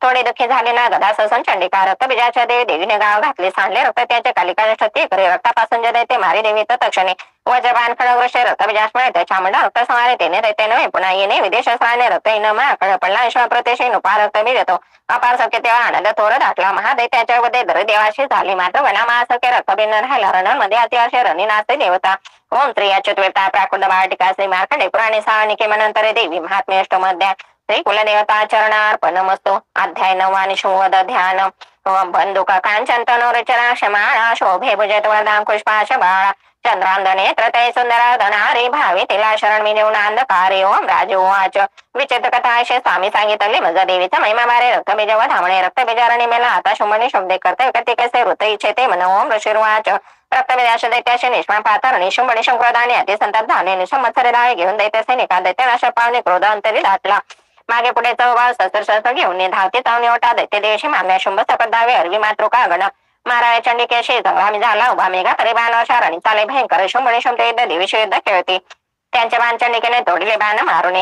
थोडे दुःखी झाले ना गदा ससन चंडिका रक्तबीजाच्या देवी देवीने गाव घातले सांडले रक्त त्याचे कालिका शक्ती करे रक्तापासून जे दैते मारी देवी तक्षणे वज्रबाण खडवृष रक्तबीजास्मळे त्या चामुंडा रक्त समारे तेने दैत्य नव्हे पुन्हा येणे विदेश असराने रक्त इन मा कळ पडला ईश्वर प्रत्यक्षी नुपा रक्त बीजतो अपार सख्य तेव्हा आनंद थोर दाटला महादैत्याच्या मध्ये दर देवाशी झाली मात्र वना महासख्य रक्तबीन राहिला रणमध्ये अतिआशय रणी नाचते देवता ओम श्री अच्युतवेता प्राकृत बाटिका श्री मार्कंडे पुराणे सावनिके मनंतरे देवी महात्म्य अष्टमध्याय श्री कुलदेवता चरणार्पणमस्तु अध्याय 9 आणि शोध ध्यान बंदुका कांचन तनोरचना क्षमाळा शोभे भुजत वरदां पुष्पाश बाळा चंद्रांदने त्रतय सुंदराधनारे भावे तिला शरण मी देऊन अंधकारे ओम राजोवाच विचित्र कथाशे स्वामी सांगितले मजा देवीचा महिमा मारे रक्तबीज व धामणे रक्तबीजारणी मेला आता शुंभने शब्दे करते कती कसे वृत इच्छेते मन ओम ऋषिर्वाच रक्तबीजाश दैत्याशी निष्मा पातारणी शुंभने शंकरदाने अति संतात धाने निशमत्सरे दाळे घेऊन दैत्य सैनिका दैत्यनाश पावणे क्रोध अंतरी दाटला मागे पुढे चौबाव शस्त्र घेऊन धावते चावणी ओटा दैत्य देवशी माम्या शुंभ सपदावे अरवी मातृका गण माराळे चंडिकेशी संग्रामी झाला उभा मेघा तरी बाणावर आणि चाले भयंकर शुंभणे शुंभ युद्ध देवीशी युद्ध खेळती त्यांच्या बाण चंडिकेने तोडले बाण मारुने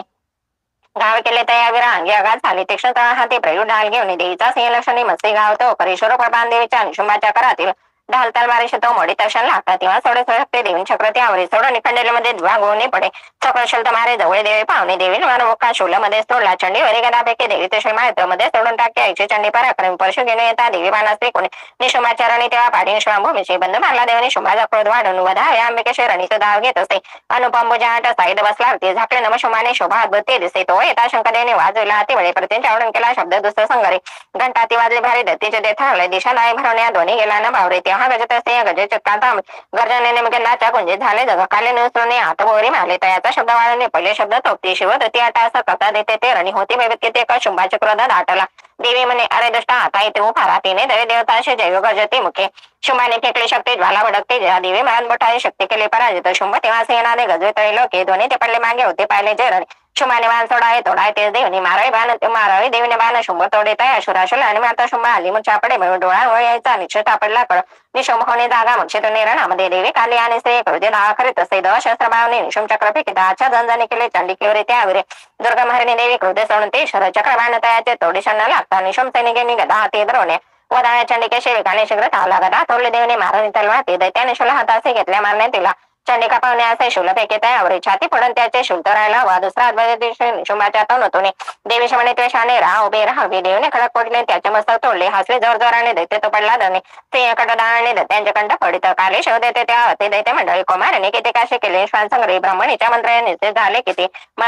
गाव केले तयावीरा अंगी आघात झाली तीक्ष्ण हाती प्रयुड ढाल घेऊन देवीचा सिंहलक्षणी मस्ती गाव तो परीश्वर प्रभान देवीच्या निशुंभाच्या करातील ढाल तलवारीशी तो मोडी तक्षण लागतात तेव्हा सोडे सोडते देवीन चक्र त्यावरी सोडून निखंडलेमध्ये द्वा गोवणे पडे चक्रशल मारे जवळ देवी पाहुणे देवीन मानवका शूलमध्ये सोडला चंडीवरी गदापैकी देवी तशी माहितीमध्ये सोडून टाकते आईची चंडी पराक्रमी परशु घेऊन येता देवी बाणास्त्री कोणी निशुंभाचारणी तेव्हा पाठी श्वाभूमीशी बंद मारला देवाने शुंभाचा क्रोध वाढून वधावे अंबिकेशी रणीचं धाव घेत असते अनुपंबुजाट साईड बसला होते झाकले नमशुमाने शोभा अद्भुत दिसते तो येता शंकरदेवने वाजवला अति वेळे प्रत्येक आवडून केला शब्द दुसरं संगरे घंटा ती वाजली भारी दत्तीचे देठ हरले दिशा नाही भरवण्या दोन्ही गेला न भावरे तेव्हा गजत असते गजे चक्का गर्जनेने मग नाचा कुंजित झाले जग काले नुसरणे हात बोरी मारले तयाचा शब्द वाढवणे पहिले शब्द तोपती शिवदती आटा असा कथा देते ते रणी होती वैविध्य एका शुंभाचे क्रोध दाटला देवी म्हणे अरे दष्टा आता इथे उभा राहतीने दरे देवताशी जैव गजते मुखे शुंभाने फेकली शक्ती ज्वाला भडकते ज्या देवी मरण बोटाने शक्ती केली पराजित शुंभ तेव्हा सेनाने गजवे तळे लोके दोन्ही ते पडले मागे होते पाहिले जे रणी शुंभाने बाण सोडाय तोडाय तेच देवनी मारावी देवीने बाण शुंभ तोडे तय अशुराशुल आणि माता शुंभ आली मग चापडे मिळून डोळा यायचा निश्चित तापडला कळ निशुंभ होणे जागा मक्षेतून निरणामध्ये देवी काली आणि स्त्री करुजे दहा करीत असे शस्त्र भावने निशुम चक्र फेकी दहाच्या जंजाने केले चंडिकेवरे त्यावरे दुर्गा महाराणी देवी क्रोधे सोडून ते शर चक्र बाण तयाचे तोडीशना लागता निशुम सैनिकांनी गदा हाती धरवणे वदाळ्या चंडिकेशी वेगाने शीघ्र धावला गदा तोडले देवने मारून तलवार ते दैत्याने शुल हातासे घेतल्या मारण्यात तिला चंडिका पाहुणे असे शुलपेके तयावरी छाती फोडून त्याचे शुल्त राहिला वा दुसरा निशुंभाच्या तोनतोने देवीशी म्हणे त्वेषाने राह उभे राहावे देवने खडक पडले त्याचे मस्तक तोडले हसले जोर जोराने दैत्य तो पडला धरणे सिंह कटदाने दैत्यांचे कंठ पडित काले शव देते त्या ते दैत्य मंडळी कुमाराने किती काशी केले श्वानसंग्रही ब्राह्मणीच्या मंत्र्याने निश्चित झाले किती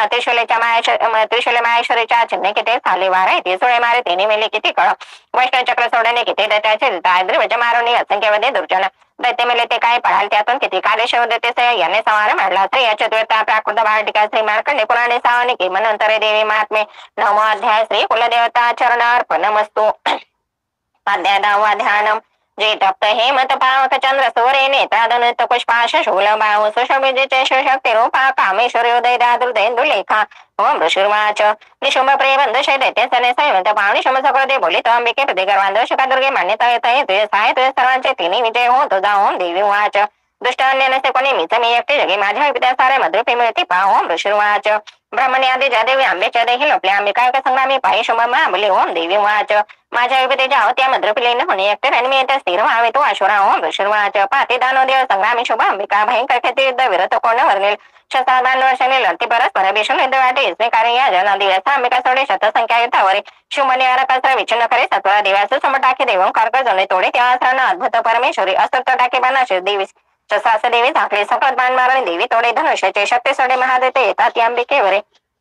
त्रिशूले माहेश्वरीच्या चिन्हे किती झाले वारे ते सुळे मारे तिने मेले किती कळ वैष्णव चक्र सोडणे किती दैत्याचे दारिद्र्य मारुनी असंख्यमध्ये दुर्जन दैत्य मेले ते काय पडाल त्यातून किती काले शव देते याने संहार मांडला स्त्री चतुर्था प्राकृत बाटिका श्री मार्कंडे पुराणे सावनिके मनंतरे देवी महात्मे 9 अध्याय श्री कुलदेवता चरणार्पणमस्तु अध्याय 10 ध्यानम जे तप्त हेमत पावक चंद्र सूर्य नेत्रादनुत पुष्पाश शूल बाहु सुशोभिजे शक्ती रूपा कामेश्वरी उदय हृदयेन्दुलेखा ओम ऋषिर्वाच निशुंभ प्रेबंध दैत्य सने संयमत पावणी शुंभ सकृदे बोलित अंबिके प्रति गर्वांध शिका दुर्गे मान्यता येत तुझे सहाय तुझे सर्वांचे तिन्ही विजय हो तुझा ओम देवी वाच दुष्ट अन्य नसते कोणी मीच मी एकटे जगे माझ्या विद्या सारे मधुपी मिळते पाह ओम ऋषिर्वाच ब्राह्मणी आदी ज्या देवी आंबेच्या देही लोपल्या अंबिका संग्रामी पायी शुंभ माबली ओम देवी वाच माझ्या विभतेच्या अवत्या मधुपिलीन होणे एकटे रणी येत स्थिर व्हावे तो अशुरा ओम ऋषिर्वाच पाती दानो देव संग्रामी शुभ अंबिका भयंकर खेती युद्ध विरत कोण वर्णिल शस्त्राबाण वर्षाने लढती परस्पर भीषण युद्ध वाटे इसमे कार्य या जना दिवसा अंबिका सोडे शतसंख्या युद्धावरे शुंभने अरकास्त्र विच्छिन्न करे सत्वरा दिव्यास समोर टाके देव कारक जणे तोडे त्या अस्त्रांना अद्भुत परमेश्वरी अस्त्र टाके बाणाशे देवी शस्त्रास देवी झाकले सकट बाण मारणे देवी तोडे धनुष्याचे शक्ती सोडे महादेते येतात अंबिकेवरे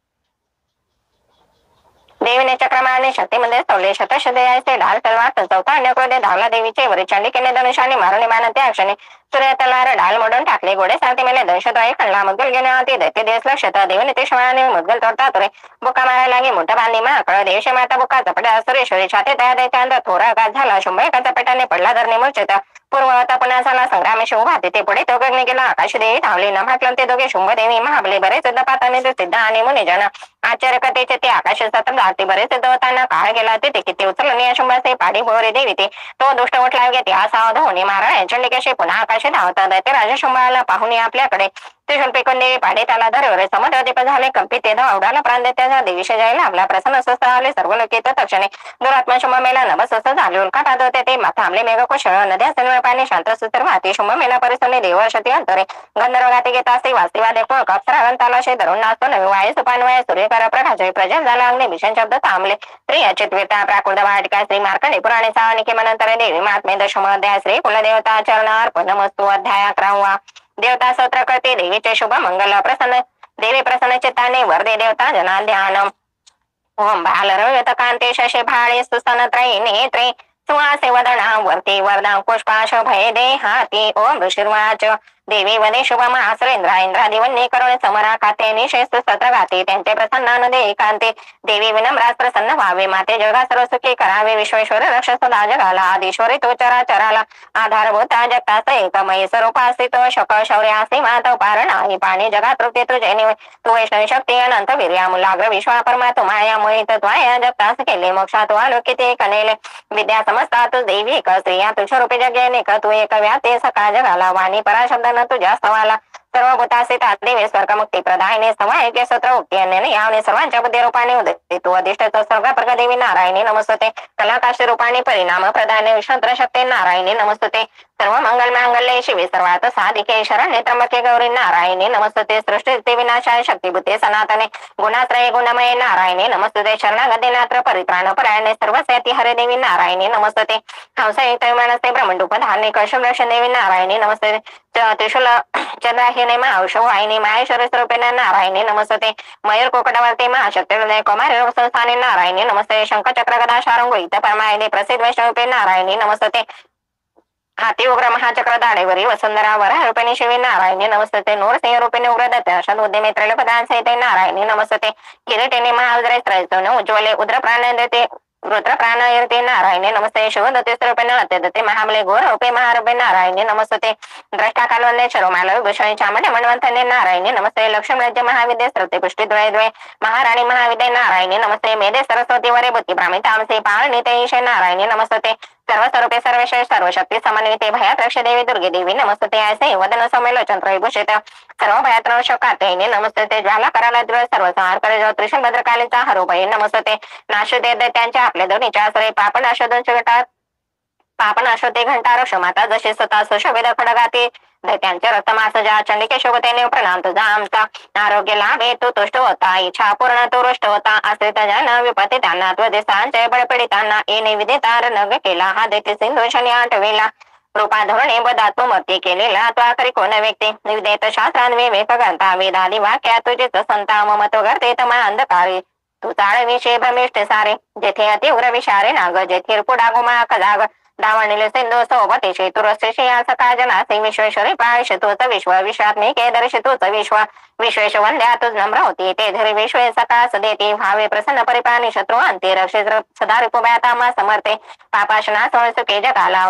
देवीने चक्रमाने शक्तीमध्ये तोडले शतशदयाचे ढाल तलवार चौथा अन्य क्रोधे धावला देवीचे वरी चंडिकेने धनुष्याने मारुने बाण त्या क्षणी सूर्य तलवार ढाल मोडून टाकले गोडे सारते मेले दहशतवाई खणला मुद्गल घेण्यावरती दैत्य देश लक्षता देवीने ते श्वाने मुद्गल तोडता तुरे बुका मारायला लागे मोठा बांधली माकळ देवशे माता बुका चपटा सुरेश्वरी छाते तया दैत्यांत थोरा आघात झाला शुंभ एका चपटाने पडला धरणे मूर्छित पूर्वता पुन्हा झाला संग्रामे शुभ हाती ते पुढे तो गगने गेला आकाश देवी धावले न म्हटलं ते दोघे शुंभ देवी महाबले बरेच पाताने ते सिद्ध आणि मुनिजन आश्चर्य कथेचे ते आकाश सत्र जाते बरेच सिद्धवतांना काळ गेला ते किती उचलणे शुंभाचे पाडी बोरे देवी ते तो दुष्ट उठला गे त्या सावध होणे मारा चंडिकेशी पुन्हा आकाशे धावतात ते राजा शुंभाला पाहुणे आपल्याकडे त्रिशूल फेकून देवी पाडे त्याला धरवरे समुद्र दीप झाले कंपित ते धावडाला प्राण देत्या देवीशी जायला आपला प्रसन्न स्वस्त आले सर्व लोकेत तक्षणे दुरात्मा शुंभमेला नभस्वस्थ झाले उल्काटात होते ते थांबले मेघ कोशळ नद्या सन्वय पाणी शांत सुतर वाहते शुंभमेला परिसरने देवर्षती अंतरे गंधर्व गाते घेत असते वास्तिवादे कोळक अप्सरावंताला शे धरून नाचतो नवी वायू सुपानवय सूर्यकर प्रकाश प्रजल झाला अग्नि भीषण शब्द थांबले प्रिय चित्विता प्राकृत वाटिका श्री मार्कंडे पुराणे सावनिकेमनंतर देवी महात्मे दशमोध्याय श्री कुलदेवता चरणार्प नमस्तु अध्याय 11 देवता स्तोत्र करते देवीचे शुभ मंगल प्रसन्न देवी प्रसन्न चित्ताने वरदे देवता जना ध्यान ओम भालरव्यत कांते शशे भाळे सुसन त्रयी नेत्रे सुहासे वदना वर्ती वरदां पुष्पाश भय देहाती ओम ऋषिर्वाच देवी वदे शुभ महासुरेंद्र इंद्रादी वन्य करुण समरा खाते निशेष सत्र गाते त्यांचे प्रसन्नानुदे एकांते देवी विनम्रास प्रसन्न व्हावे माते जगा सर्व सुखी करावे विश्वेश्वर रक्ष सदा जगाला आदिश्वरी तो चराचराला आधारभूता जगतास एकमयी स्वरूपास्थित शक शौर्यासी मात पार नाही पाणी जगात तृप्ती तुझे निवय तू वैष्णवी शक्ती अनंत वीर्यामुलाग्र विश्वा परमा तू मायामुळे तत्वाया जगतास केले मोक्षात आलोकिते कनेले विद्या समजता तू देवी एक स्त्रिया तुझ्या रूपी जगे का तू एक व्याते सका जगाला वाणी पराशब्द तुझ्या स्तवाला सर्व भूतासे देवे स्वर्ग मुक्ती प्रदायने समायके सत्र उक्ती अन्य यावने सर्वांच्या बुद्धी रूपाने उदय तू अधिष्ठ सर्व प्रग देवी नारायणी नमस्तते कलाकाश रूपाने परिणाम प्रदाने विश्वंत्र शक्ती नारायणी नमस्तते सर्व मंगल मांगल्ये शिवे सर्वात साधिके शरण्ये त्र्यंबके गौरी नारायणी नमस्तते सृष्टी विनाशाय शक्तिभूते सनातने गुणात्रय गुणमये नारायणी नमस्तते शरणागती नात्र परित्राण परायणे सर्व सेती हरे देवी नारायणी नमस्तते हंसयुक्त विमानस्ते ब्रह्मंडूप धारणे कशम रक्ष देवी नारायणी नमस्तते त्रिशूल चंद्राहिने महाऔषव वाहिनी माहेश्वरी स्वरूपेण नारायणी नमस्तते मयूर कोकटावरती महाशक्ती हृदय कुमारी संस्थाने नारायणी नमस्ते शंख चक्र गदा शारंगोहित परमायने प्रसिद्ध वैष्णवपे नारायणी नमस्तते हाती उग्र महाचक्र दाडेवरी वसुंधरा वरा रूपिणी शिवी नारायणी नमस्ते नूरसिंह रूपिणी उग्र दत्त उद्यमे त्रैलोपदांसहिते नारायणी नमस्ते किरीटिने महाउद्रे त्रैस्तोन उज्ज्वले उद्र प्राण देते रुद्र प्राणयते नारायणी नमस्ते शिवदत्ते स्वरूपेण अत्यदत्ते महाबले घोर रूपे महारूपे नारायणी नमस्ते द्रष्टा कालवंदे शरोमाल विभूषणी चामुंडे मणवंतने नारायणी नमस्ते लक्ष्मी राज्य महाविद्ये श्रुते पुष्टी द्वय द्वय महाराणी महाविद्ये नारायणी नमस्ते मेधे सरस्वती वरे बुद्धी ब्राह्मी तामसे पाळणी तेईशे नारायणी नमस्ते सर्व स्वरूपे सर्वेश्वर सर्वशक्ती समन्विते भयात रक्ष देवी दुर्गे देवी नमस्ते ऐसे वदन सौम्यलोचन त्रयभूषित सर्व भयात शकातेने नमस्ते ज्वाला कराला सर्व संहार करे जो त्रिशूल भद्रकालीचा हरोभय नमस्ते नाशुदे दैत्यांच्या आपले दोन्हीच्या आश्रय पापण अशोधन गटात पापण अशोते घंटा रक्षमाता जसे स्वतः सुशोभित खडगाते दैत्यांचे रक्तमास ज्या चंडिके शोभतेने प्रणाम तुझा आमचा आरोग्य लाभे तो तुष्ट होता इच्छा पूर्ण तो रुष्ट होता आश्रित जन विपत्ती त्यांना त्वदेशांचे बळपीडितांना येणे विदेतार नग केला हा दैत्य सिंधू शनी आठवेला रूपा धोरणे बदात्मूर्ती केलेला तो आखरी कोण व्यक्ती विदेत शास्त्रान विवेक ग्रंथा वेदादी वाक्या तुझेच संता ममत्व करते तमा अंधकारी तू चाळविषे भ्रमिष्ठ सारे जेथे अतिउग्र विषारे नाग जेथे पुढा गुमा कजाग दावणील सिंधू सोबतीशी तुरस्थिशी सका जनासी विश्वेश्वरी पाळश तूच विश्व विश्वात्मिके दर्श तूच विश्व विश्वेश वंद्या तुझ नम्र होती ते धरी विश्वे सकास देती भावे प्रसन्न परिपाणी शत्रू अंते रक्षे सदा रिपुब्यातामा समर्थे पापाशना सुखे जगाला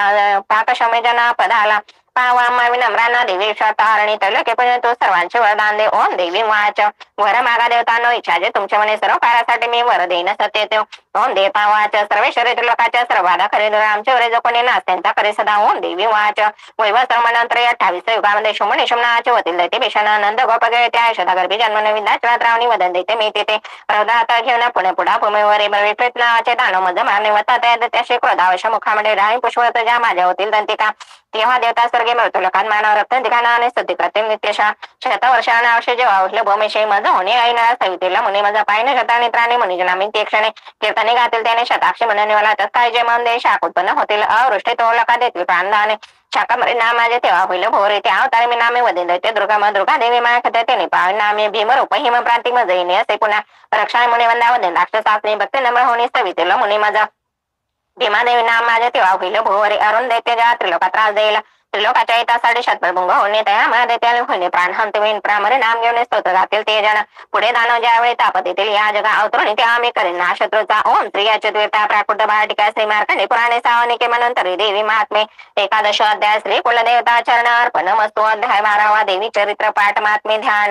पाकशमे जना पदाला पावा विनम्राना देवी तारणी तैलोके पण तो सर्वांचे वरदान दे ओम देवी वाच वर मागा देवतानो इच्छा जे तुमच्या मने सर्व कार्यासाठी मी वर देईन सत्य देव ओम देवता वाच सर्वेश्वरी त्रिलोकाच्या सर्वादा खरेदीवर आमच्या वरे जो कोणी नास्त्यांचा करे सदा ओम देवी वाच वैभव सर्वनंतर 28 युगामध्ये शुमणी शुमनाचे होतील दैते भीषणानंद गोपगळे त्या शतागर्भी जन्म विदाचरात्रावणी वदन देते मी तेथे प्रवदाता घेऊन पुणे पुढा भूमीवर विकृत नावाचे दानव मध मारणे वतात त्याशी क्रोधावश मुखामध्ये राही पुष्पवत ज्या माझ्या होतील दंतिका तेव्हा देवता स्वर्गे मिळतो लोकांत मानव रक्त दिखाना आणि स्तुती करते नित्यशा शतवर्षांना अवश्य जेव्हा उठले भूमिशय मज होणे ऐना सवितेला मुनी माझा पायने शताने त्राणे मुनिजनामी ते क्षणे कीर्तने गातील त्याने शताक्षी म्हणून काय जे मन देश उत्पन्न होतील अवृष्टे तो लोका देतील प्राणदाने शाकामरी नामाजे तेव्हा होईल भोरे त्या अवतारे मी नामे वदिल ते दुर्गा देवी माया खते त्याने पावन नामे भीमरूप हिम प्रांतिक मजईने असे पुन्हा रक्षा मुनी वंदा वदन राक्षसासने भक्ती नम्र होणे सवितेला मुनी माझा भीमादेवी नाम माझ्या तेव्हा होईल भोवरे अरुण दैत्य ज्या त्रिलोकात त्रास देईल त्रिलोकाच्या येतासाठी शतभंग होणे त्या महादैत्याने होणे प्राण हंतवीन प्रामरे नाम घेऊन स्तोत्र गातील ते जण पुढे दानव ज्यावेळी तापत येतील या जगा अवतरणी ते आम्ही करेन ना शत्रूचा ओम स्त्रिया चतुर्था प्राकृत भाटिका श्री मार्कंडे पुराणे सावनिके मनंतरी देवी महात्मे एकादश अध्याय श्री कुलदेवता चरणार्पण मस्तु अध्याय 12 देवी चरित्र पाठ महात्मे ध्यान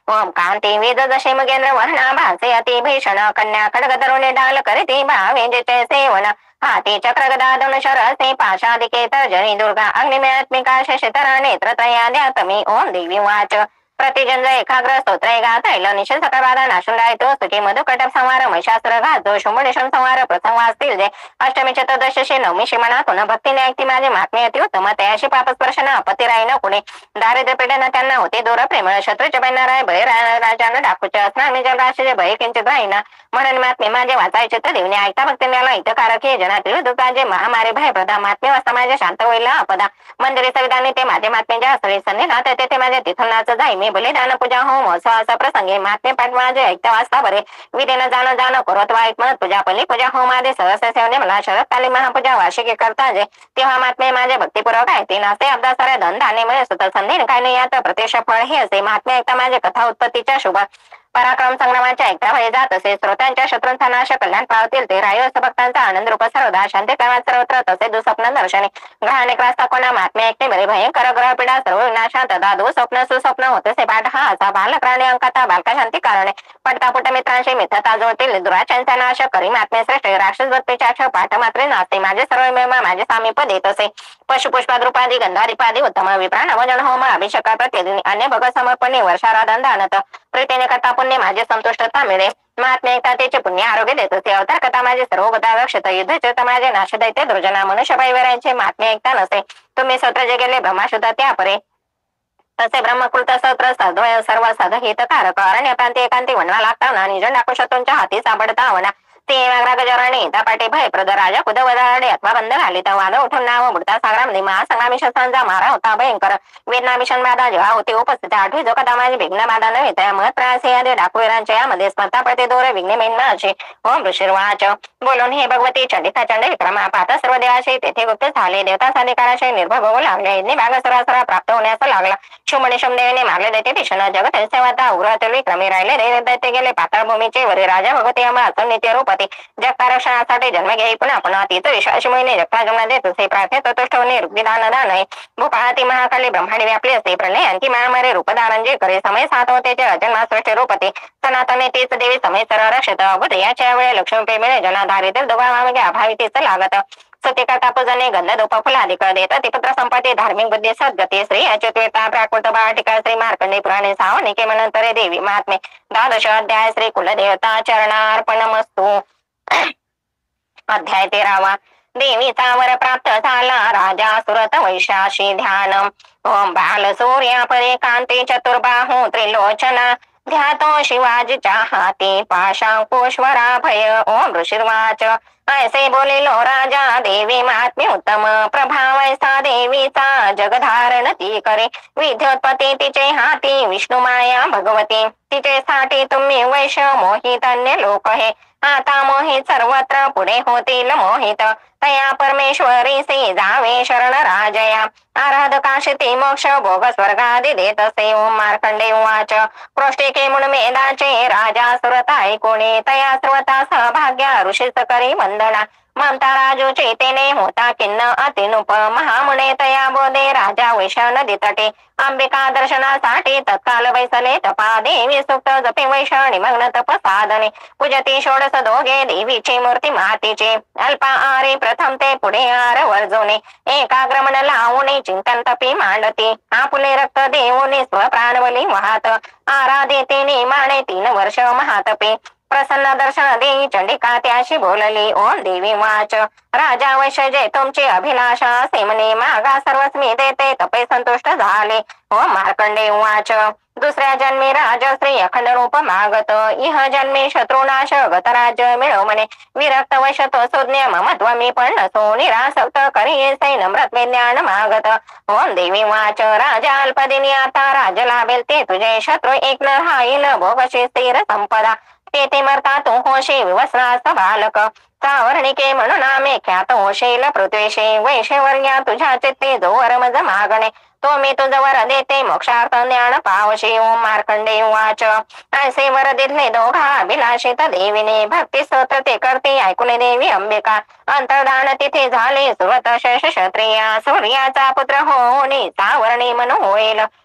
ओम कांती विद जशी मगेंद्र वर्णा भासे अति भीषण कन्या खडग तरुणी डाल करती भावे जिचे सेवन हाती चक्र गदा धनुषर से पाशादिके तर्जनी दुर्गा अग्निमेत्मिका शशिधर नेत्रत्रया ध्यातमी ओम देवी वाच प्रतिजन एकाग्र स्तोत्र गाथैल निशल सकळवादा नाशून राहतो सुखी मधुकटप संवार महिशास्त्र घातो शुंभनिशम संवार प्रसंग वाचतील जे अष्टमी चतुर्दशी नवमी शिमणातून भक्तीने ऐकती माझे महात्मे अति उत्तम तयाशी पापस्पर्शन आपत्ती राही न कुणी दारिद्र्य पीडेना त्यांना होते दूर प्रेमळ शत्रूच्या बहिणाराय भय राजानं डाकूचे असणार मी जल राशीचे भय किंचित राहीना म्हणून महात्मे माझे वाचायचे तर देवने ऐकता भक्तीने हितकारक हे जनातील दुःखाचे महामारी भय प्रदा महात्मे वाचता माझे शांत होईल आपदा मंदिरे संविधानी ते माझे महात्मेच्या असळी सन्निधात तेथे माझे तिथुनाच जाई मी बलिदान पूजा होम असा प्रसंगी महात्मे पाठ माझे ऐकता वाचता बरे विधेनं जाणं करत वाईट म्हणत पूजा पल्ली पूजा होम आदि सहस्य सेवने मला शरदकाली महापूजा वार्षिकी करता जे तेव्हा महात्मे माझे भक्तीपूर्वक ऐकते नासे अब्दा साऱ्या धन धान्य मिळे सुत संधी काय नाही यात प्रत्यक्ष फळ हे असे महात्मे ऐकता माझे कथा उत्पत्तीच्या शुभ पराक्रम संग्रामाच्या ऐकता भय जात असे श्रोत्यांच्या शत्रूंचा नाश कल्याण पावतील ते रायो भक्तांचा आनंद रूप सर्वदा शांती कामात सर्वत्र तसे दुःस्वप्न दर्शने ग्रहाने क्रास्ता कोणा महात्मे ऐकते बरे भयंकर ग्रह पीडा सर्व विनाशात दादू स्वप्न सुस्वप्न होते से पाठ हा असा बालक्राणे अंकाता बालका शांती कारणे पटतापुट मित्रांशी मित्रता जुळतील दुराचांचा नाश करी महात्मे श्रेष्ठ राक्षस बत्तेच्या पाठ मात्रे नाचते माझे सर्व मेमा माझे सामीप देत असे पशुपुष्पाद्रुपादी गंधारिपादी उत्तम विप्राण वजन होम अभिषेका प्रतिदिनी अन्य भगत समर्पणे वर्षाराधन दानत प्रीतीने करता पुण्य माझे संतुष्टता मिळे महात्मे एकता त्याचे पुण्य आरोग्य देत असते अवतार कथा माझे सर्व गदा रक्षित युद्ध चित माझे नाश दैत्य दुर्जना मनुष्य परिवारांचे महात्मे ऐकता नसे तुम्ही सत्र जे गेले ब्रह्माशुद्ध त्या परे तसे ब्रह्मकृत सत्र सर्व साध हितकारक अरण्य प्रांती एकांती वनवा लागताना निजन डाकू शत्रूंच्या हाती सापडता वना ते गजराने पाटे भय प्रद राजा कुद वदाडे आत्मा बंद घाली तर वाद उठून नाव बुडता संग्राम महासंग्रामी शस्त्रांचा मारा होता भयंकर वेदना मिशन बाधा जेव्हा होते उपस्थित आठवी जो कदा माझी विघ्न बाधा नव्हे त्या मत प्रयास यादे डाकूवीरांच्या यामध्ये स्पर्धा पडते दोरे विघ्ने मेन असे ओम ऋषिर्वाच बोलून हे भगवती चंडिता चंड विक्रमा पाहता सर्व देवाशी तेथे गुप्त झाले देवता साधिकाराशी निर्भय होऊ लागले यज्ञ भाग सरासरा प्राप्त होण्यास लागला शुंभनिशम देवीने मारले दैत्य भीषण जगत सेवाता उग्रातील विक्रमी राहिले दैत्य गेले पाताळ भूमीचे वरी राजा भगवती अमर नित्य रूप जगतारक्षणासाठी जन्म घेई पुन्हा पुन्हा तीच विश्वास महिने जगता जन्म देत असे प्रार्थने ततुष्टवणे रुग्विधान दान भूपाळाती महाकाली ब्रह्मांडी व्यापली असते प्रलय अंती महामारे रूपधारण जे करे समय सात होते जन्मा सृष्टी रूपते सनातने तीच देवी समय सर्व रक्षित अभूत याच्या वेळे लक्ष्मी मिळे जनाधारित दोघांमागे अभावी तीच लागत सत्यका तापजने गंध दोप फुलाधिक देत पुत्र संपत्ती धार्मिक बुद्धी सद्गती श्री अच्युता प्राकृत भाटिका श्री मार्कंडे पुराणे सावनिके मनंतरे देवी महात्मे द्वादश अध्याय श्री कुलदेवता चरणार्पणमस्तु अध्याय 13 देवीचा वर प्राप्त झाला राजा सुरत वैशाशी ध्यान ओम बाल सूर्या परे कांती चतुर्बाहू त्रिलोचना ध्यातो शिवाजीच्या हाती पाशांकुश्वरा भय ओम ऋषिर्वाच ऐसे बोलिलो राजा देवी महात्म्य उत्तम प्रभाव ऐसा देवीचा जगधारण ती करे विद्योत्पत्ती तिचे हाती विष्णू माया भगवती तिचे साठी तुम्ही वैश मोहित अन्य लोक हे आता मोहित सर्वत्र पुढे होतील मोहित तया परमेश्वरी से जावे शरण राजया आराधकाशिती मोक्ष भोग स्वर्गादि देत असे ओम मार्कंडे उवाच पृष्ठिके म्हणून मेदाचे राजा सुरता ऐकोणे तया सर्वता सहभाग्या ऋषीच करी वंदना ममता राजू चेतेने होता किन्न अतिनुप महामुने तया बोधे राजा वैश नदी तटे अंबिका दर्शनासाठी तत्काल बैसले तपा देवी सुक्त जपे वैश निमग्न तप साधने पूजती षोडश दोघे देवीची मूर्ती मातीची अल्पा आरे प्रथम ते पुढे आर वर्जोने एकाग्रमण लावणे चिंतन तपी मांडती आपुले रक्त देवोने स्वप्राणवली वाहत आराधेते नेमाने 3 वर्ष महातपे प्रसन्न दर्शन देई चंडिका त्याशी बोलली ओम देवी वाच राजा वैशजे तुमची अभिलाषा सेमने मागा सर्वस्मी देते तपे संतुष्ट झाले ओम मार्कंडे वाच दुसऱ्या जन्मी राजश्री अखंड रूप मागत इह जन्मी शत्रुनाश गत राज्य मिळव म्हणे विरक्त वैशतो सुज्ञ ममत्व मी पण नसो निरासक्त करी से नम्रत ज्ञान मागत ओम देवी वाच राजा अल्पदिनी आता राज लाभेल ते तुझे शत्रू एक न राहील भोगशी स्थिर संपदा तेथे मरता तू होशी विवस्रास बालक सावर्णिके म्हणून आम्ही ख्यात होशील पृथ्वीशे वैशवर्या तुझ्या चित्ते जो वरमज मागणे तो मी तुझवर देते मोक्षार्थ ज्ञान पावशी ओम मार्कंडे वाच ऐसे वर दिले दोघा अभिलाषित देवीने भक्ती स्तोत्र ते करते ऐकून देवी अंबिका अंतर्धान तिथे झाले सुरत शेष क्षत्रिया सूर्याचा पुत्र होणी सावर्णी म्हणून होईल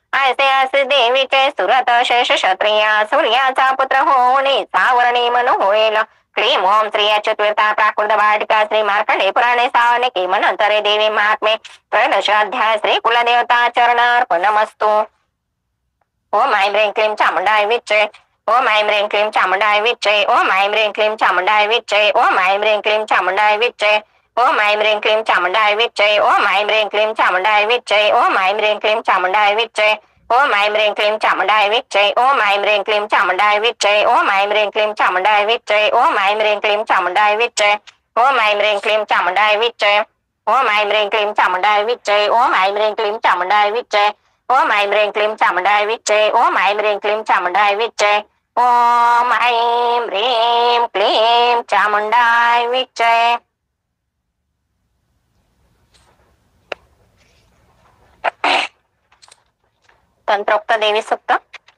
ऐसे असे देवीचे सुरत शेष क्षत्रिया सूर्याचा पुत्र होणे सावरणी मनु होईल. क्लीम ओम श्री अच्युता प्राकृत वाटिका श्री मार्कंडे पुराणे सावने किमनंतरे देवी महात्मे त्रयोदश अध्याय श्री कुलदेवता चरणार्पणमस्तु. ओम ऐं ह्रीं क्लीं चामुंडाय विच्चे. ओम ऐं ह्रीं क्लीं चामुंडाय विच्चे. ओम ऐं ह्रीं क्लीं चामुंडाय विच्चे. ओम ऐं ह्रीं क्लीं चामुंडाय विच्चे. ओम ऐं ह्रीं क्लीं चामुंडाय विच्चे. ओम ऐं ह्रीं क्लीं चामुंडाय विच्चे. ओम ऐं ह्रीं क्लीं चामुंडाय विच्चे. ओम ऐं ह्रीं क्लीं चामुंडाय विच्चे. ओम ऐं ह्रीं क्लीं चामुंडाय विच्चे. ओम ऐं ह्रीं क्लीं चामुंडाय विच्चे. ओम ऐं ह्रीं क्लीं चामुंडाय विच्चे. ओम ऐं ह्रीं क्लीं चामुंडाय विच्चे. ओम ऐं ह्रीं क्लीं चामुंडाय विच्चे. ओम ऐं ह्रीं क्लीं चामुंडाय विच्चे. ओम ऐं ह्रीं क्लीं चामुंडाय विच्चे. ओम ऐं ह्रीं क्लीं चामुंडाय विच्चे. ओम ऐं ह्रीं क्लीं चामुंडाय विच्चे. तंत्रोक्त देवी सुक्त.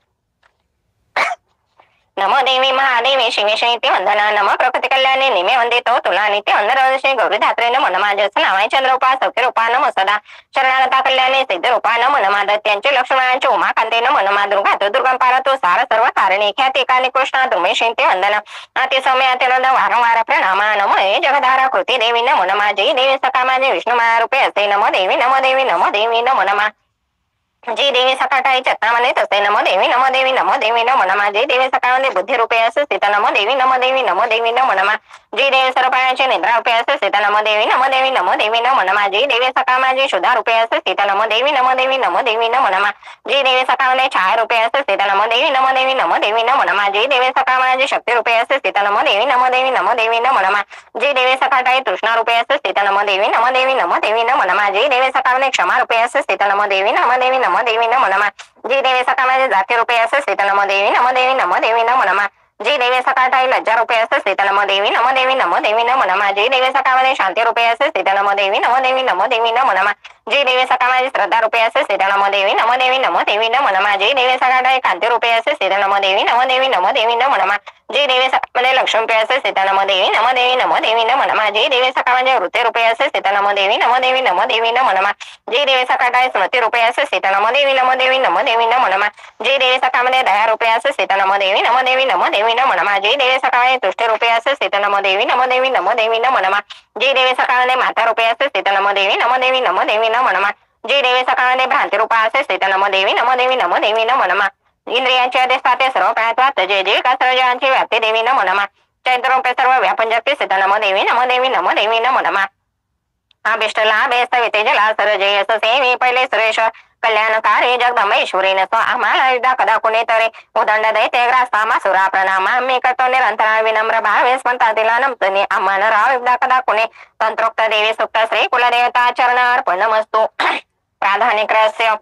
नमो देवी महादेवी शिवे शैत्य वंदना. नमो प्रकृती कल्याणी निमे वंदितो तुला नित्य वंदनवदशे गौरी धात्रे नमो नमा. जस नावाय चंद्ररूपा सौख्य रूपा नमो सदा. शरणागता कल्याणी सिद्ध रूपा नमो नमा. दैत्यांचे लक्ष्मणांचे उमाकांते नमो नमा. दुर्गा तो दुर्गम पारतो सार सर्व कारणी ख्याती काली कृष्णा दुर्मे शैत्य वंदना. अति सौम्य अतिरद वारंवार प्रणामा. नमो हे जगधारा कृती देवी नमो नमा. जय देवी सका माझे विष्णू माया रूपे असे. नमो देवी नमो देवी नमो देवी नमो नमा. जी देवी सकाटाई चत्तामध्ये तसे. नमो देवी नमो देवी नमो देवी नमो नमा. जी देवी सकाळमध्ये बुद्धी रूपे असे स्थित. नमो देवी नमो देवी नमो देवी नमो नमा. जी देवी सर्वपायाचे निद्रा रूपे असे स्थित. नमो देवी नमो देवी नमो देवी नमो नमा. जी देवी सकाळ माझी शुद्धा रूपे असे स्थित. नमो देवी नमो देवी नमो देवी नमो नमा. जी देवी सकाळमध्ये छाया रूपे असे स्थित. नमो देवी नमो देवी नमो देवी नमो नमा. जी देवी सकाळ माझी शक्ती रूपे असे स्थित. नमो देवी नमो देवी नमो देवी नमो नमा. जी देवी सकाळताई तृष्णा रूपे असे स्थित. नमो देवी नमो देवी नमो देवी नमो नमा. जी देवी सकाळमध्ये क्षमा रूपे असे स्थित. नमो देवी नमो देवी नमो देवी नमो नमा. जी देवी सकाळमध्ये जाती रूपे असे स्थित. नमो देवी नमो देवी नमो देवी नमो नमा. जी देवी सकाळताई लज्जा रूपे असे स्थित. नमो देवी नमो देवी नमो देवी नमो नमा. जी देवी सकाळमध्ये शांती रूपे असे स्थित. नमो देवी नमो देवी नमो देवी नमो नमा. जी देवी सकाळमध्ये श्रद्धा रूपे असे स्थित. नमो देवी नमो देवी नमो देवी नमो नमा. जी देवी सकाळताई कांती रूपे असे स्थित. नमो देवी नमो देवी नमो देवी नमो नमा. जी देवी सकाळमध्ये लक्ष्मी रूपे असे स्थित. नमो देवी नमो देवी नमो देवी नमो नमा. जी देवी सकाळमध्ये वृत्ती रूपे असे स्थित. नमो देवी नमो देवी नमो देवी नमो नमा. जी देवी सकाळताई स्मृती रूपे असे स्थित. नमो देवी नमो देवी नमो देवी नमो नमा. जी देवी सकाळमध्ये दया रूपे असे स्थित. नमो देवी नमो देवी नमो देवी नमो नमा. जी देवी सकाळमध्ये तुष्टी रूपे असे स्थित. नमो देवी नमो देवी नमो देवी नमो नमा. जी देवी सकाळमध्ये माता रूपे असे स्थित. नमो देवी नमो देवी नमो देवी नमो नमा. जी देवी सकाळमध्ये भ्रांती रूपा असे स्थित. नमो देवी नमो देवी नमो देवी नमो नमा. इंद्रियांचे अधिष्ठाते सर्व प्रायत्वात जे जे का सर्वांची व्याप्ती देवी नमो नमा. चैत्र रूपे सर्व व्यापन जगते स्थित. नमो देवी नमो देवी नमो देवी नमो नमा. अभिष्टला बेस्त वितेजला सरजय अस सेवी पहिले सुरेश कल्याणकारी जगदंबेश्वरी नसो आम्हाला युद्धा कदा कुणी तरी उदंड दैते ग्रास्ता मासुरा प्रणामा मी करतो निरंतर विनम्र भावे स्पंता तिला नमतनी आम्हाला राव युद्धा कदा कुणी. तंत्रोक्त देवी सुक्त श्री कुलदेवता चरण अर्पणमस्तु. प्राधानिक रहस्य.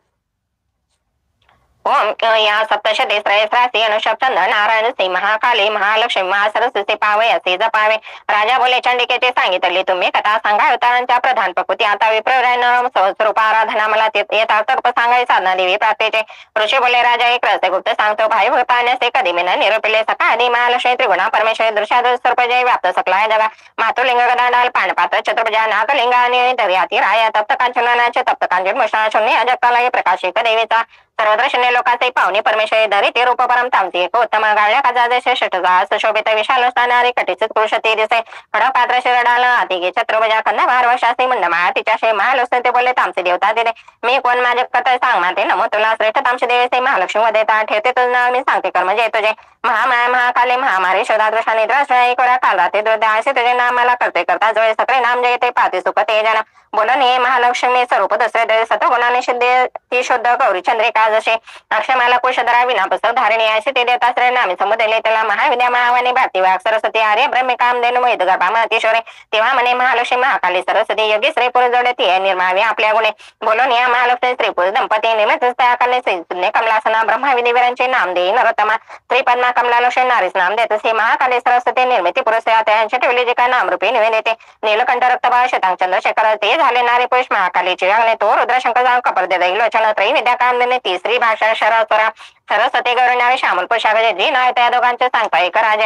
ओम या सप्तशती सहस्रासी अनुशब्द नारायण श्री महाकाली महालक्ष्मी महासरस्वती पावे असे जपावे. राजा बोले चंडिकेचे सांगितले तुम्ही कथा सांगा अवतारांच्या प्रधान प्रकृती आता विप्रवरायन स्वरूप आराधना मला येतात तर्प सांगाय साधना देवी प्राप्तीचे. ऋषी बोले राजा एक रहस्य गुप्त सांगतो भाई पाण्याचे कधी मी निरपिले सकाळी महालक्ष्मी त्रिगुणा परमेश्वरी दृश्याद सर्पजय व्याप्त सकलाय जगा मातुलिंग गदांडाल पानपात्र चतुर्भुजा नागलिंग आणि दर्याती राया तप्त कांचनाचे तप्त कांचन मुष्णा शून्य अजगतालय प्रकाशिक देवीचा सर्वदर्शने लोकांचे पाहुणे परमेश्वरी धरिते रूप परम तामती एक उत्तम गाळ्या काजादेशे षटजा सुशोभित विशाल असणारे कटीचित पुरुष ते दिसे खडक पात्र शिरडाल अतिगे छत्रभुजा खंदा भारवशासी मुंडमाळा तिच्याशे महालक्ष्मी ते बोलले तामसे देवता दिले मी कोण माझे कथा सांग माते नमो तुला श्रेष्ठ तामसे देवेचे महालक्ष्मी मध्ये ठेवते तुझं नाव मी सांगते कर्म जय तुझे महामाया महाकाले महामारी शोधादृशा निद्रा एक वेळा काल राहते दुर्दयाशी तुझे नाम मला करते करता जोळे सकळे नाम जय ते पाते सुख ते जन बोलन हे महालक्ष्मी स्वरूप दुसरे देव सतगुणाने शुद्ध ती शुद्ध गौरी चंद्रिका जसे अक्षमाला कुशधरा विना पुस्तक धारणी असे ते देवता श्रेय नामे समुद्रले त्याला महाविद्या महावाणी भारती वाघ सरस्वती आर्य ब्रह्मे कामधेनु मोहित गर्भा महतीश्वरे तेव्हा म्हणे महालक्ष्मी महाकाली सरस्वती योगी श्री पुरुष जोडे ती निर्मावी आपल्या गुणे बोलून या महालक्ष्मी स्त्री पुरुष दंपती निर्मित त्याकाले श्री कमलासना ब्रह्मा विधिवीरांचे नाम देई नरोत्तमा श्री पद्मा कमला लक्ष्मी नारीस नाम देत श्री महाकाली सरस्वती निर्मिती पुरुष त्यांचे ठेवले जे काय नाम रूपी निवेदिते नीलकंठ रक्तभा शतांग चंद्रशेखर ते झाले नारी पुरुष महाकालीचे अंगणे तो रुद्रशंकर जाऊन कपर दे लोचन त्रयी विद्या कामदेने तिसरी भाषा शरासरा सरस्वती गौरव श्यामल पुषागजे जी नाय त्या दोघांचे सांगता एक राजा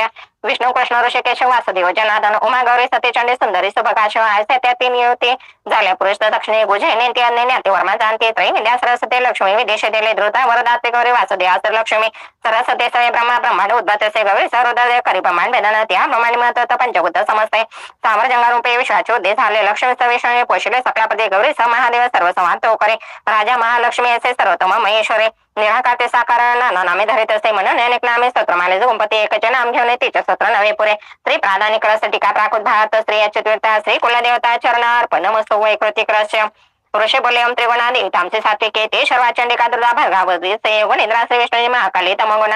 विष्णू कृष्ण ऋषिकेश वासुदेव जनार्दन उमा गौरी सती चंडी सुंदरी सुभगा शिव असे त्या तीन युवती झाल्या पुरुष दक्षिणे गुजे नेती अन्य ज्ञाती वर्मा जानती त्रयी विद्या सरस्वती लक्ष्मी विदेश दिले द्रुता वरदाते गौरी वासुदेव असर लक्ष्मी सरस्वती सवे ब्रह्मा ब्रह्मांड उद्भवते गौरी सर्वोदय करी ब्रह्मांड वेदना त्या ब्रह्मांड महत्व पंचभूत समजते सामर जंगारूपे विश्वाचे उद्देश झाले लक्ष्मी सविष्णू पोषले सकलापती गौरी स महादेव सर्व संवाद तो करे राजा महालक्ष्मी असे सर्वोत्तम महेश्वरे निराकार ते साकार नाना नामे धरित असे म्हणून अनेक नामे स्तोत्र माले गणपती एकच नाम घेऊन तिचे स्तोत्र नवे पुरे स्त्री प्राधानिक रस टीका प्राकृत भारत स्त्री चतुर्था श्री कुलदेवता चरणा अर्पण नमस्तो वैकृतिक रस्य ऋषी बोले ओम त्रिगुणादेवी तामसे सात्विके ते शर्वाचंडिका दुर्गा भर्गावती से गुणेंद्रा श्री विष्णू महाकाली तमगुणा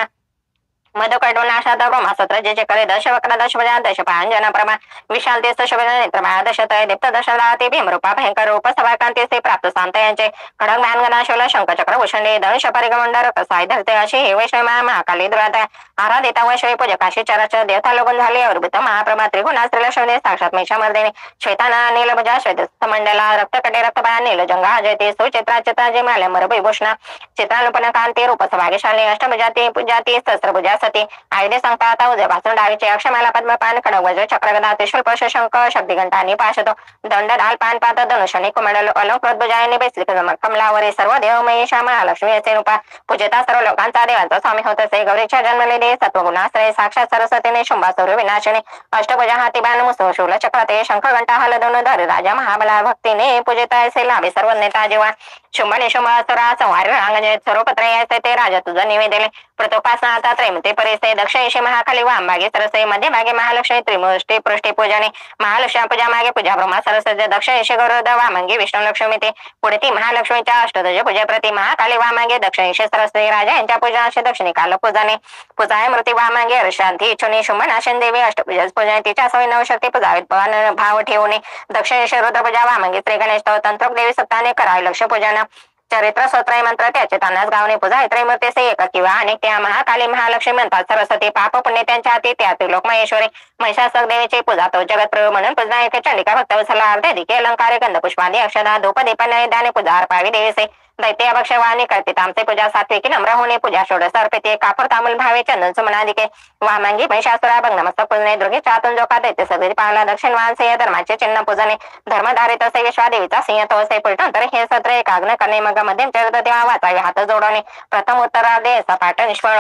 मधुकडोनाशात ब्रह्मासत्र जे करे दश वक्र दश भुजा दश पांजन प्रमा विशाल ते शोभन नेत्र दश तय दीप्त दश राते भीमरूपा भयंकर रूप सभाकांती से प्राप्त शांत यांचे खडक भानगणा शोल शंख चक्र भूषणे धनुष परिगमंडर कसाय धरते अशी हे वैष्णव महाकाली दुराता आराधिता वैष्णवी पूजकाशी चराचर देवता लोगन झाले अवृत महाप्रमा त्रिगुणा श्रीलक्ष्मी साक्षात महिषामर्दिनी श्वेताना नीलभुजा श्वेत मंडला रक्तकटे रक्तबाण नीलजंगा जयते सुचित्रा चित्रा जे माल्या मरभूषणा चित्रानुपन कांती रूप सभागशाली अष्टभुजाती पूजाती सहस्रभुजा सती आयुधे सांगता आता उद्यापासून डावीचे अक्षमाला पद्मपान खडक वज्र चक्रगदा त्रिशूल पश शंख शक्तिघंटानी पाशतो दंड ढाल पान पात धनुषणी कुमंडल अलंकृत भुजायने बेसली कमलावरी सर्व देव महेशा महालक्ष्मी असे रूपा पूजता सर्व लोकांचा देवांचा स्वामी होत असे गौरीच्या जन्मले दे सत्वगुणाश्रय साक्षात सरस्वतीने शुंभासुर विनाशिनी अष्टभुजा हाती बाण मुसो शूल चक्र ते शंख घंटा हलदून धर राजा महाबला भक्तीने पूजिता असे लाभे सर्व नेता जेव्हा शुंभने शुंभासुरा संहार रांगणे सर्वपत्र यायचे ते राजा तुझं निवेदले प्रतोपासना आता त्रैमते परिसे दक्षिणेशी महाखाली वामभागे सरसे मध्ये भागे महालक्ष्मी त्रिमुष्टी पृष्ठी पूजने महालक्ष्मी पूजा मागे पूजा ब्रह्मा सरस्वती दक्षिणेशी गौरव वामंगी विष्णू लक्ष्मी ते पुढे ती महालक्ष्मीच्या अष्टध्वज पूजा प्रति महाकाली वामागे दक्षिणेशी सरस्वती राजा यांच्या पूजनाशी दक्षिणी काल पूजाने पूजाय मृती वामागे अर्शांती इच्छुनी शुंभनाशन देवी अष्टपूजा पूजने तिच्या सवय नवशक्ती पूजावीत भाव ठेवणे दक्षिणेशी रुद्र पूजा वामंगी श्री गणेश तंत्रक देवी सत्ताने करावे लक्ष पूजन चरित्र स्तोत्र मंत्र त्याचे तानाच गावने पूजा त्रैमूर्ती से एक किंवा अनेक त्या महाकाली महालक्ष्मी म्हणतात सरस्वती पाप पुण्य त्यांच्या हाती त्या त्रिलोक महेश्वरी महिषासुर देवीची पूजा तो जगत प्रभू म्हणून पूजना एक चंडिका भक्तवत्सला अर्धे दिके अलंकार गंध पुष्पादी अक्षदा धूप दीप नैदाने पूजा अर्पावी देवीसे दैत्य भक्षवाणी करते तामसे पूजा सात्विकी नम्र होणे पूजा षोडश अर्पिते कापूर तामुल भावे चंदन सुमनादिके वामांगी महिषासुरा भग नमस्तक पूजने दुर्गे चातून जोका दैत्य सगळी पाहला दक्षिण वानसे धर्माचे चिन्ह पूजने धर्मधारित असे विश्वादेवीचा सिंह तो असे पलटून हे सत्र एकाग्न करणे मग मध्यम चरित्र तेव्हा वाचावे हात जोडणे प्रथम उत्तरार्धे सपाट निष्फळ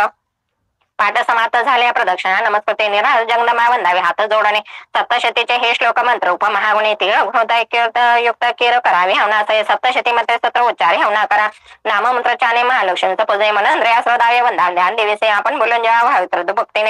पाठ समाप्त झाल्या प्रदक्षिणा नमस्कृते निराळ जंगमा वंदावे हात जोडणे सप्तशतीचे हे श्लोक मंत्र उपमहागुणे तीळ युक्त केर करावे हवना असे सप्तशती मध्ये सत्र उच्चारे हवना करा नाममंत्रचाने महालक्ष्मीचं पूजे मन इंद्रिया श्रोधावे वंदा ध्यान देवीसे आपण बोलून जेव्हा भावित्र भक्तीने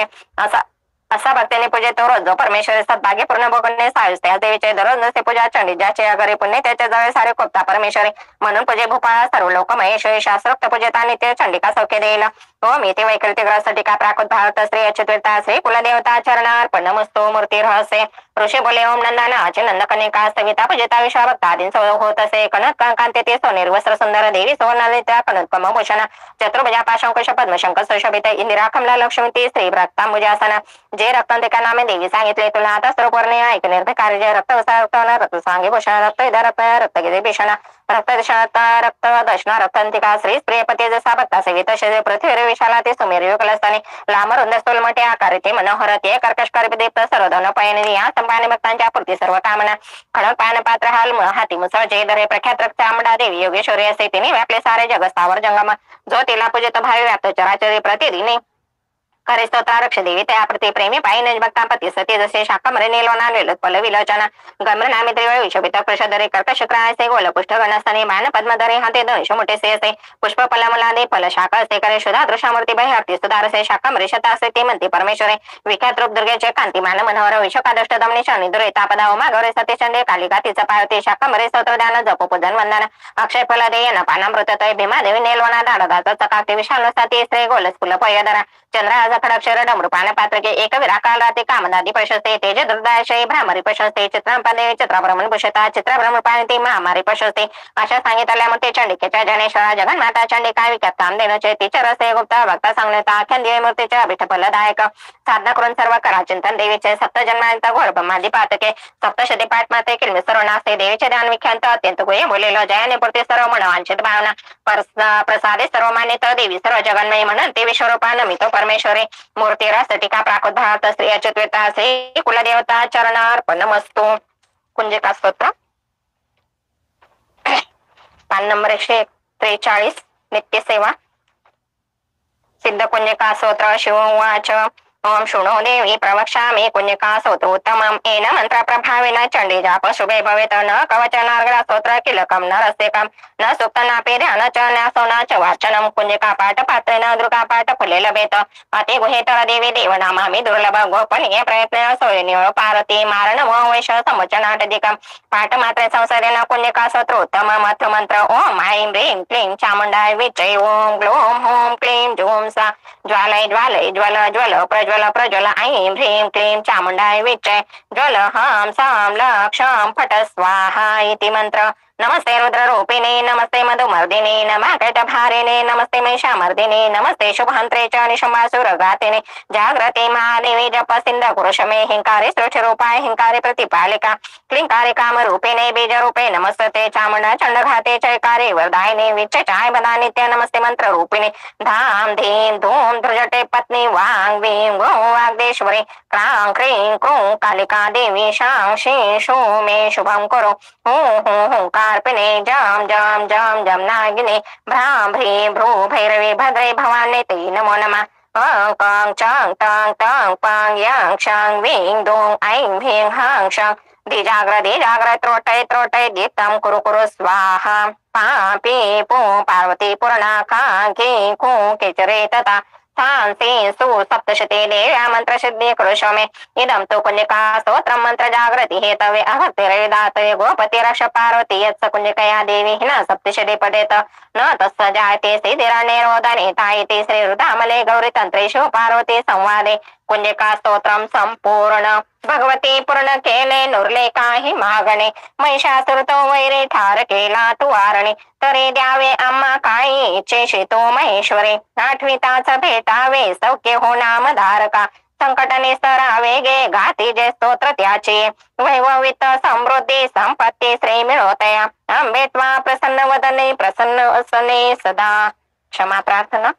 असा भक्तीने पूजे तो रोज परमेश्वरी सद्भाग्य पूर्ण भोगणे सायुस त्या देवीचे दररोज नसे पूजा चंडी ज्याचे घरी पुण्य त्याच्या जवळ सारे कोपता परमेश्वरी म्हणून पूजे भूपाळ सर्व लोक महेश्वरी शास्त्रोक्त पूजेता नित्य चंडिका सौख्य देईल हो मी ते वैकल्पिक रस टीका प्राकृत भारत श्री अच्युता श्री कुलदेवता चरणा अर्पण नमस्तो मूर्ती रहस्य ऋषी बोले ओम नंदनाचे नंदकनिका सविता पूजिता विश्वाभक्तादीन होत असे कनक कांते ते सोनेर वस्त्र सुंदर देवी सुवर्णादित्या कनकम भूषण चतुर्भुजा पाशंकुश पद्मशंकर सुशोभित इंदिरा कमला लक्ष्मी ती श्री रक्तांबुजासना जे रक्तांतिका नामे देवी सांगितले तुला आता सर्वपूर्णे ऐक निर्भय जय रक्त रक्त सांगे भूषण रक्त रक्तगिरी भीषण रक्त रक्त दशना रक्तांतिका श्री प्रियपती जसा भक्ता सेवित शरीर पृथ्वी विशाला ते सुमेर युगलस्थानी लांब रुंद स्थूल मोठे आकार ते मनोहर ते कर्कश दीप्त सर्वधन पयनी या संपाने भक्तांच्या पूर्ती सर्व कामना खडक पान पात्र हाल हाती मुसळ जय दरे प्रख्यात रक्त आंबडा देवी योगेश्वरी असे तिने व्यापले सारे जगस्तावर जंगम जो तिला पूजित भावी व्याप्त चराचरी प्रतिदिनी करे स्तोत्र रक्ष देवी त्या प्रति प्रेमी पायी निजभक्ता पती सती जसे शाकमरे निलोना पल विलोचना गम्र नामी त्रिवळ विषपित प्रषदरे कर्कशक्रायसे गोलपुष्ट गणस्थानी मान पद्मधरे हाते धनुष मोठे से असे पुष्प फलमुलादे फल शाख असे करे सुधा दृशामूर्ती भयहर्ती सुधारसे शाकमरे शता असे ते म्हणते परमेश्वरे विख्यात रूप दुर्गेचे कांती मान मनोहर विश्वकादष्ट दमनी शनी दुरेता पदा उमा गौरे सती चंडे कालिका तिचा पायते शाकमरे स्तोत्र ध्यान जप पूजन वंदन अक्षय फल देयन पानामृत तय भीमा देवी नेलवना दाडदाचा चकाकते विशाल सती श्री गोलस फुल पयदरा चंद्र खडाक्षर डमरूपान पात्रके एक विराकाल राते कामदादी प्रशस्ते तेज दुर्दाशय भ्रामरी प्रशस्ते चित्रांपदे चित्राभ्रमण भूषता चित्राभ्रमण पाणी महामारी प्रशस्ते अशा सांगितल्या मग ते चंडिकेच्या जनेश्वरा जगन्माता चंडिका विख्यात काम देण्याचे तिच्या रसे गुप्ता भक्ता सांगण्याचा आख्यान देवी मूर्तीच्या अभिठफलदायक साधना करून सर्व करा चिंतन देवीचे सप्त जन्मांचा घोर ब्रह्मादी पातके सप्तशती पाठ माते किलमी सर्वनासे देवीचे ध्यान विख्यात अत्यंत गुहे बोलेलो जयाने पुरते सर्व मनवांचित भावना प्रसादे सर्व मान्यत देवी सर्व जगन्मयी म्हणून ते विश्वरूपा नमितो परमेश्वरी मूर्ती रस टीका प्राकुद्भात श्री अच्युतवेता श्री कुलदेवता चरणार्पणमस्तु. कुंजिका स्तोत्र पान नंबर 143 नित्यसेवा. सिद्ध कुंजिका स्तोत्र. शिवोवाच ओम शृणो देवी प्रवक्ष्यामि कुंजिका स्तोत्रोत्तमम् येन मंत्र प्रभावेन चंडी जाप शुभे भवेत्. न कवचनार्गळ स्तोत्र किलकं न रस्यकं न सुप्तनापि ध्यान च न्यासो न च वाचनं. कुंजिका पाठ पात्रेण दुर्गा पाठ फले लभेत. अति गुहेतर देवी देवनामामि दुर्लभ गोपनीय प्रयत्न सोयनिळ पारती मारण वैश समचनाटदिकं पाठ मात्रे संसारेण कुंजिका स्तोत्रोत्तमम्. अथ मंत्र ओम ऐं ह्रीं क्लीं चामुण्डाय विच्चे ओम ग्लों होम क्लीं जूं सा ज्वालय ज्वालय ज्वल ज्वल प्रज्वल प्रज्वल ऐं ह्रीं क्लीं चामुण्डाय विच्चे ज्वल हां सां लक्षं फट स्वाहा इति मंत्र. नमस्ते रुद्ररूपिणे नमस्ते मधुमर्दिने नमः कटभारिणे नमस्ते महिषामर्दिने नमस्ते शुभहंत्रे च निशंबासुरघातिने जागृते महादेवी जप सिंध पुरुषमे हिंकारे स्रोक्षरूपाय हिंकारे प्रतिपालिका क्लींकारे कामरूपिणे बीजरूपे नमस्ते चामुण्डा चंडघाते चैकारे वरदायिने विच्चचाय बदा नित्य नमस्ते मंत्ररूपिणे धाम धीम धूम ध्रुजटे पत्नी वांग वीं गो वाग्देश्वरी क्रां क्रीं क्रूं कालिका देवी शां शीं शूं मे शुभं करो हूं कार्पिणे जम जम जम जम नागिने भ्रां भ्रीं भ्रू भैरवी भद्रे भवानी ते नमो नमः. कं चं तं तं पां yang क्षं वीं दों ऐं ह्रीं हां क्षं दिजाग्र त्रोटय त्रोटय दीप्तं कुरु कुरु स्वाहा. पा पी पू पार्वती पूर्णा कां की कूं केचरे तथा तांसी सु सप्तशती देव्या मंत्र सिद्धि कृष्ण मे इदं तु कुंजिका स्तोत्रं मंत्र जागृति हेतवे अभक्तिरविदातवे गोपति रक्ष पार्वती यत्स कुंजिकया देवी न सप्तशती पठेत न तस्य जायते सिद्धिरनिरोधनेता इति श्री रुद्रामले गौरी तंत्रेषु पार्वती संवादे कुंजिका स्तोत्रम संपूर्ण. भगवती पूर्ण केले नुरले काही मागणे महिषासुर तो वैरे ठार केला तू वारणे तरी द्यावे आम्हा काही इच्छेशी तो महेश्वरी. आठविताच भेटावे सौख्य हो नामधारका संकट निस्तरावे गे गाती जे स्तोत्र त्याची वैभवित समृद्धी संपत्ती श्री मिळवतया अंबे त्वा प्रसन्न वदने प्रसन्न असने सदा. क्षमा प्रार्थना.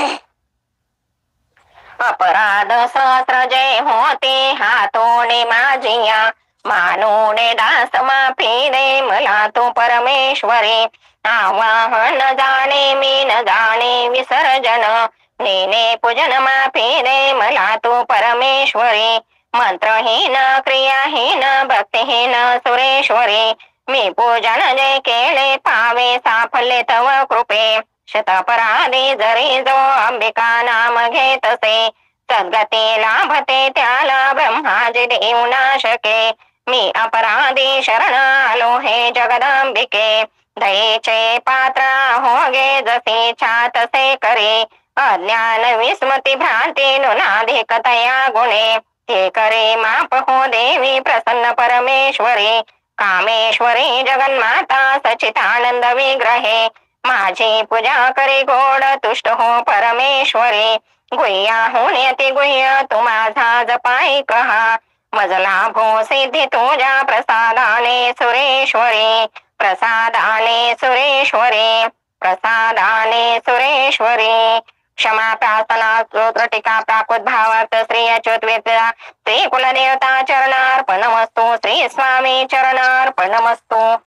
अपराध सहस्र जय होते हातोने माझिया मानूने दास माफी दे मला तू परमेश्वरी. आवाहन जाणे मी न जाणे विसर्जन नेने पूजन माफी दे मला तू परमेश्वरी. मंत्रहीन क्रियाहीन भक्तिहीन सुरेश्वरी मी पूजन जे केले पावे साफल्य तव कृपे. शतपराधी जरी जो अंबिका नाम घेतसे सद्गती लाभते त्याला ब्रह्माजी देऊ नाशके. मी अपराधी शरण आलो हे जगदंबिके दयेचे पात्र होगे जसे छातसे करे अज्ञान विस्मृती भ्रांती नुनाधिकतया गुणे ते करे माप हो देवी प्रसन्न परमेश्वरी. कामेश्वरी जगन्माता सचितानंद विग्रहे माझी पूजा करे गोड तुष्ट हो परमेश्वरी. गुह्याहून अति गुह्य तू माझा जपाई कहा मजला भो सिद्धी तुझ्या प्रसादाने सुरेश्वरी. प्रसादाने सुरेश्वरी प्रसादाने सुरेश्वरी. क्षमा प्रार्थना स्तोत्र टीका प्राकुद्भावार्थ श्री अच्युतवेता श्री कुलदेवता चरणार्पणमस्तु. श्री स्वामी चरणार्पणमस्तु.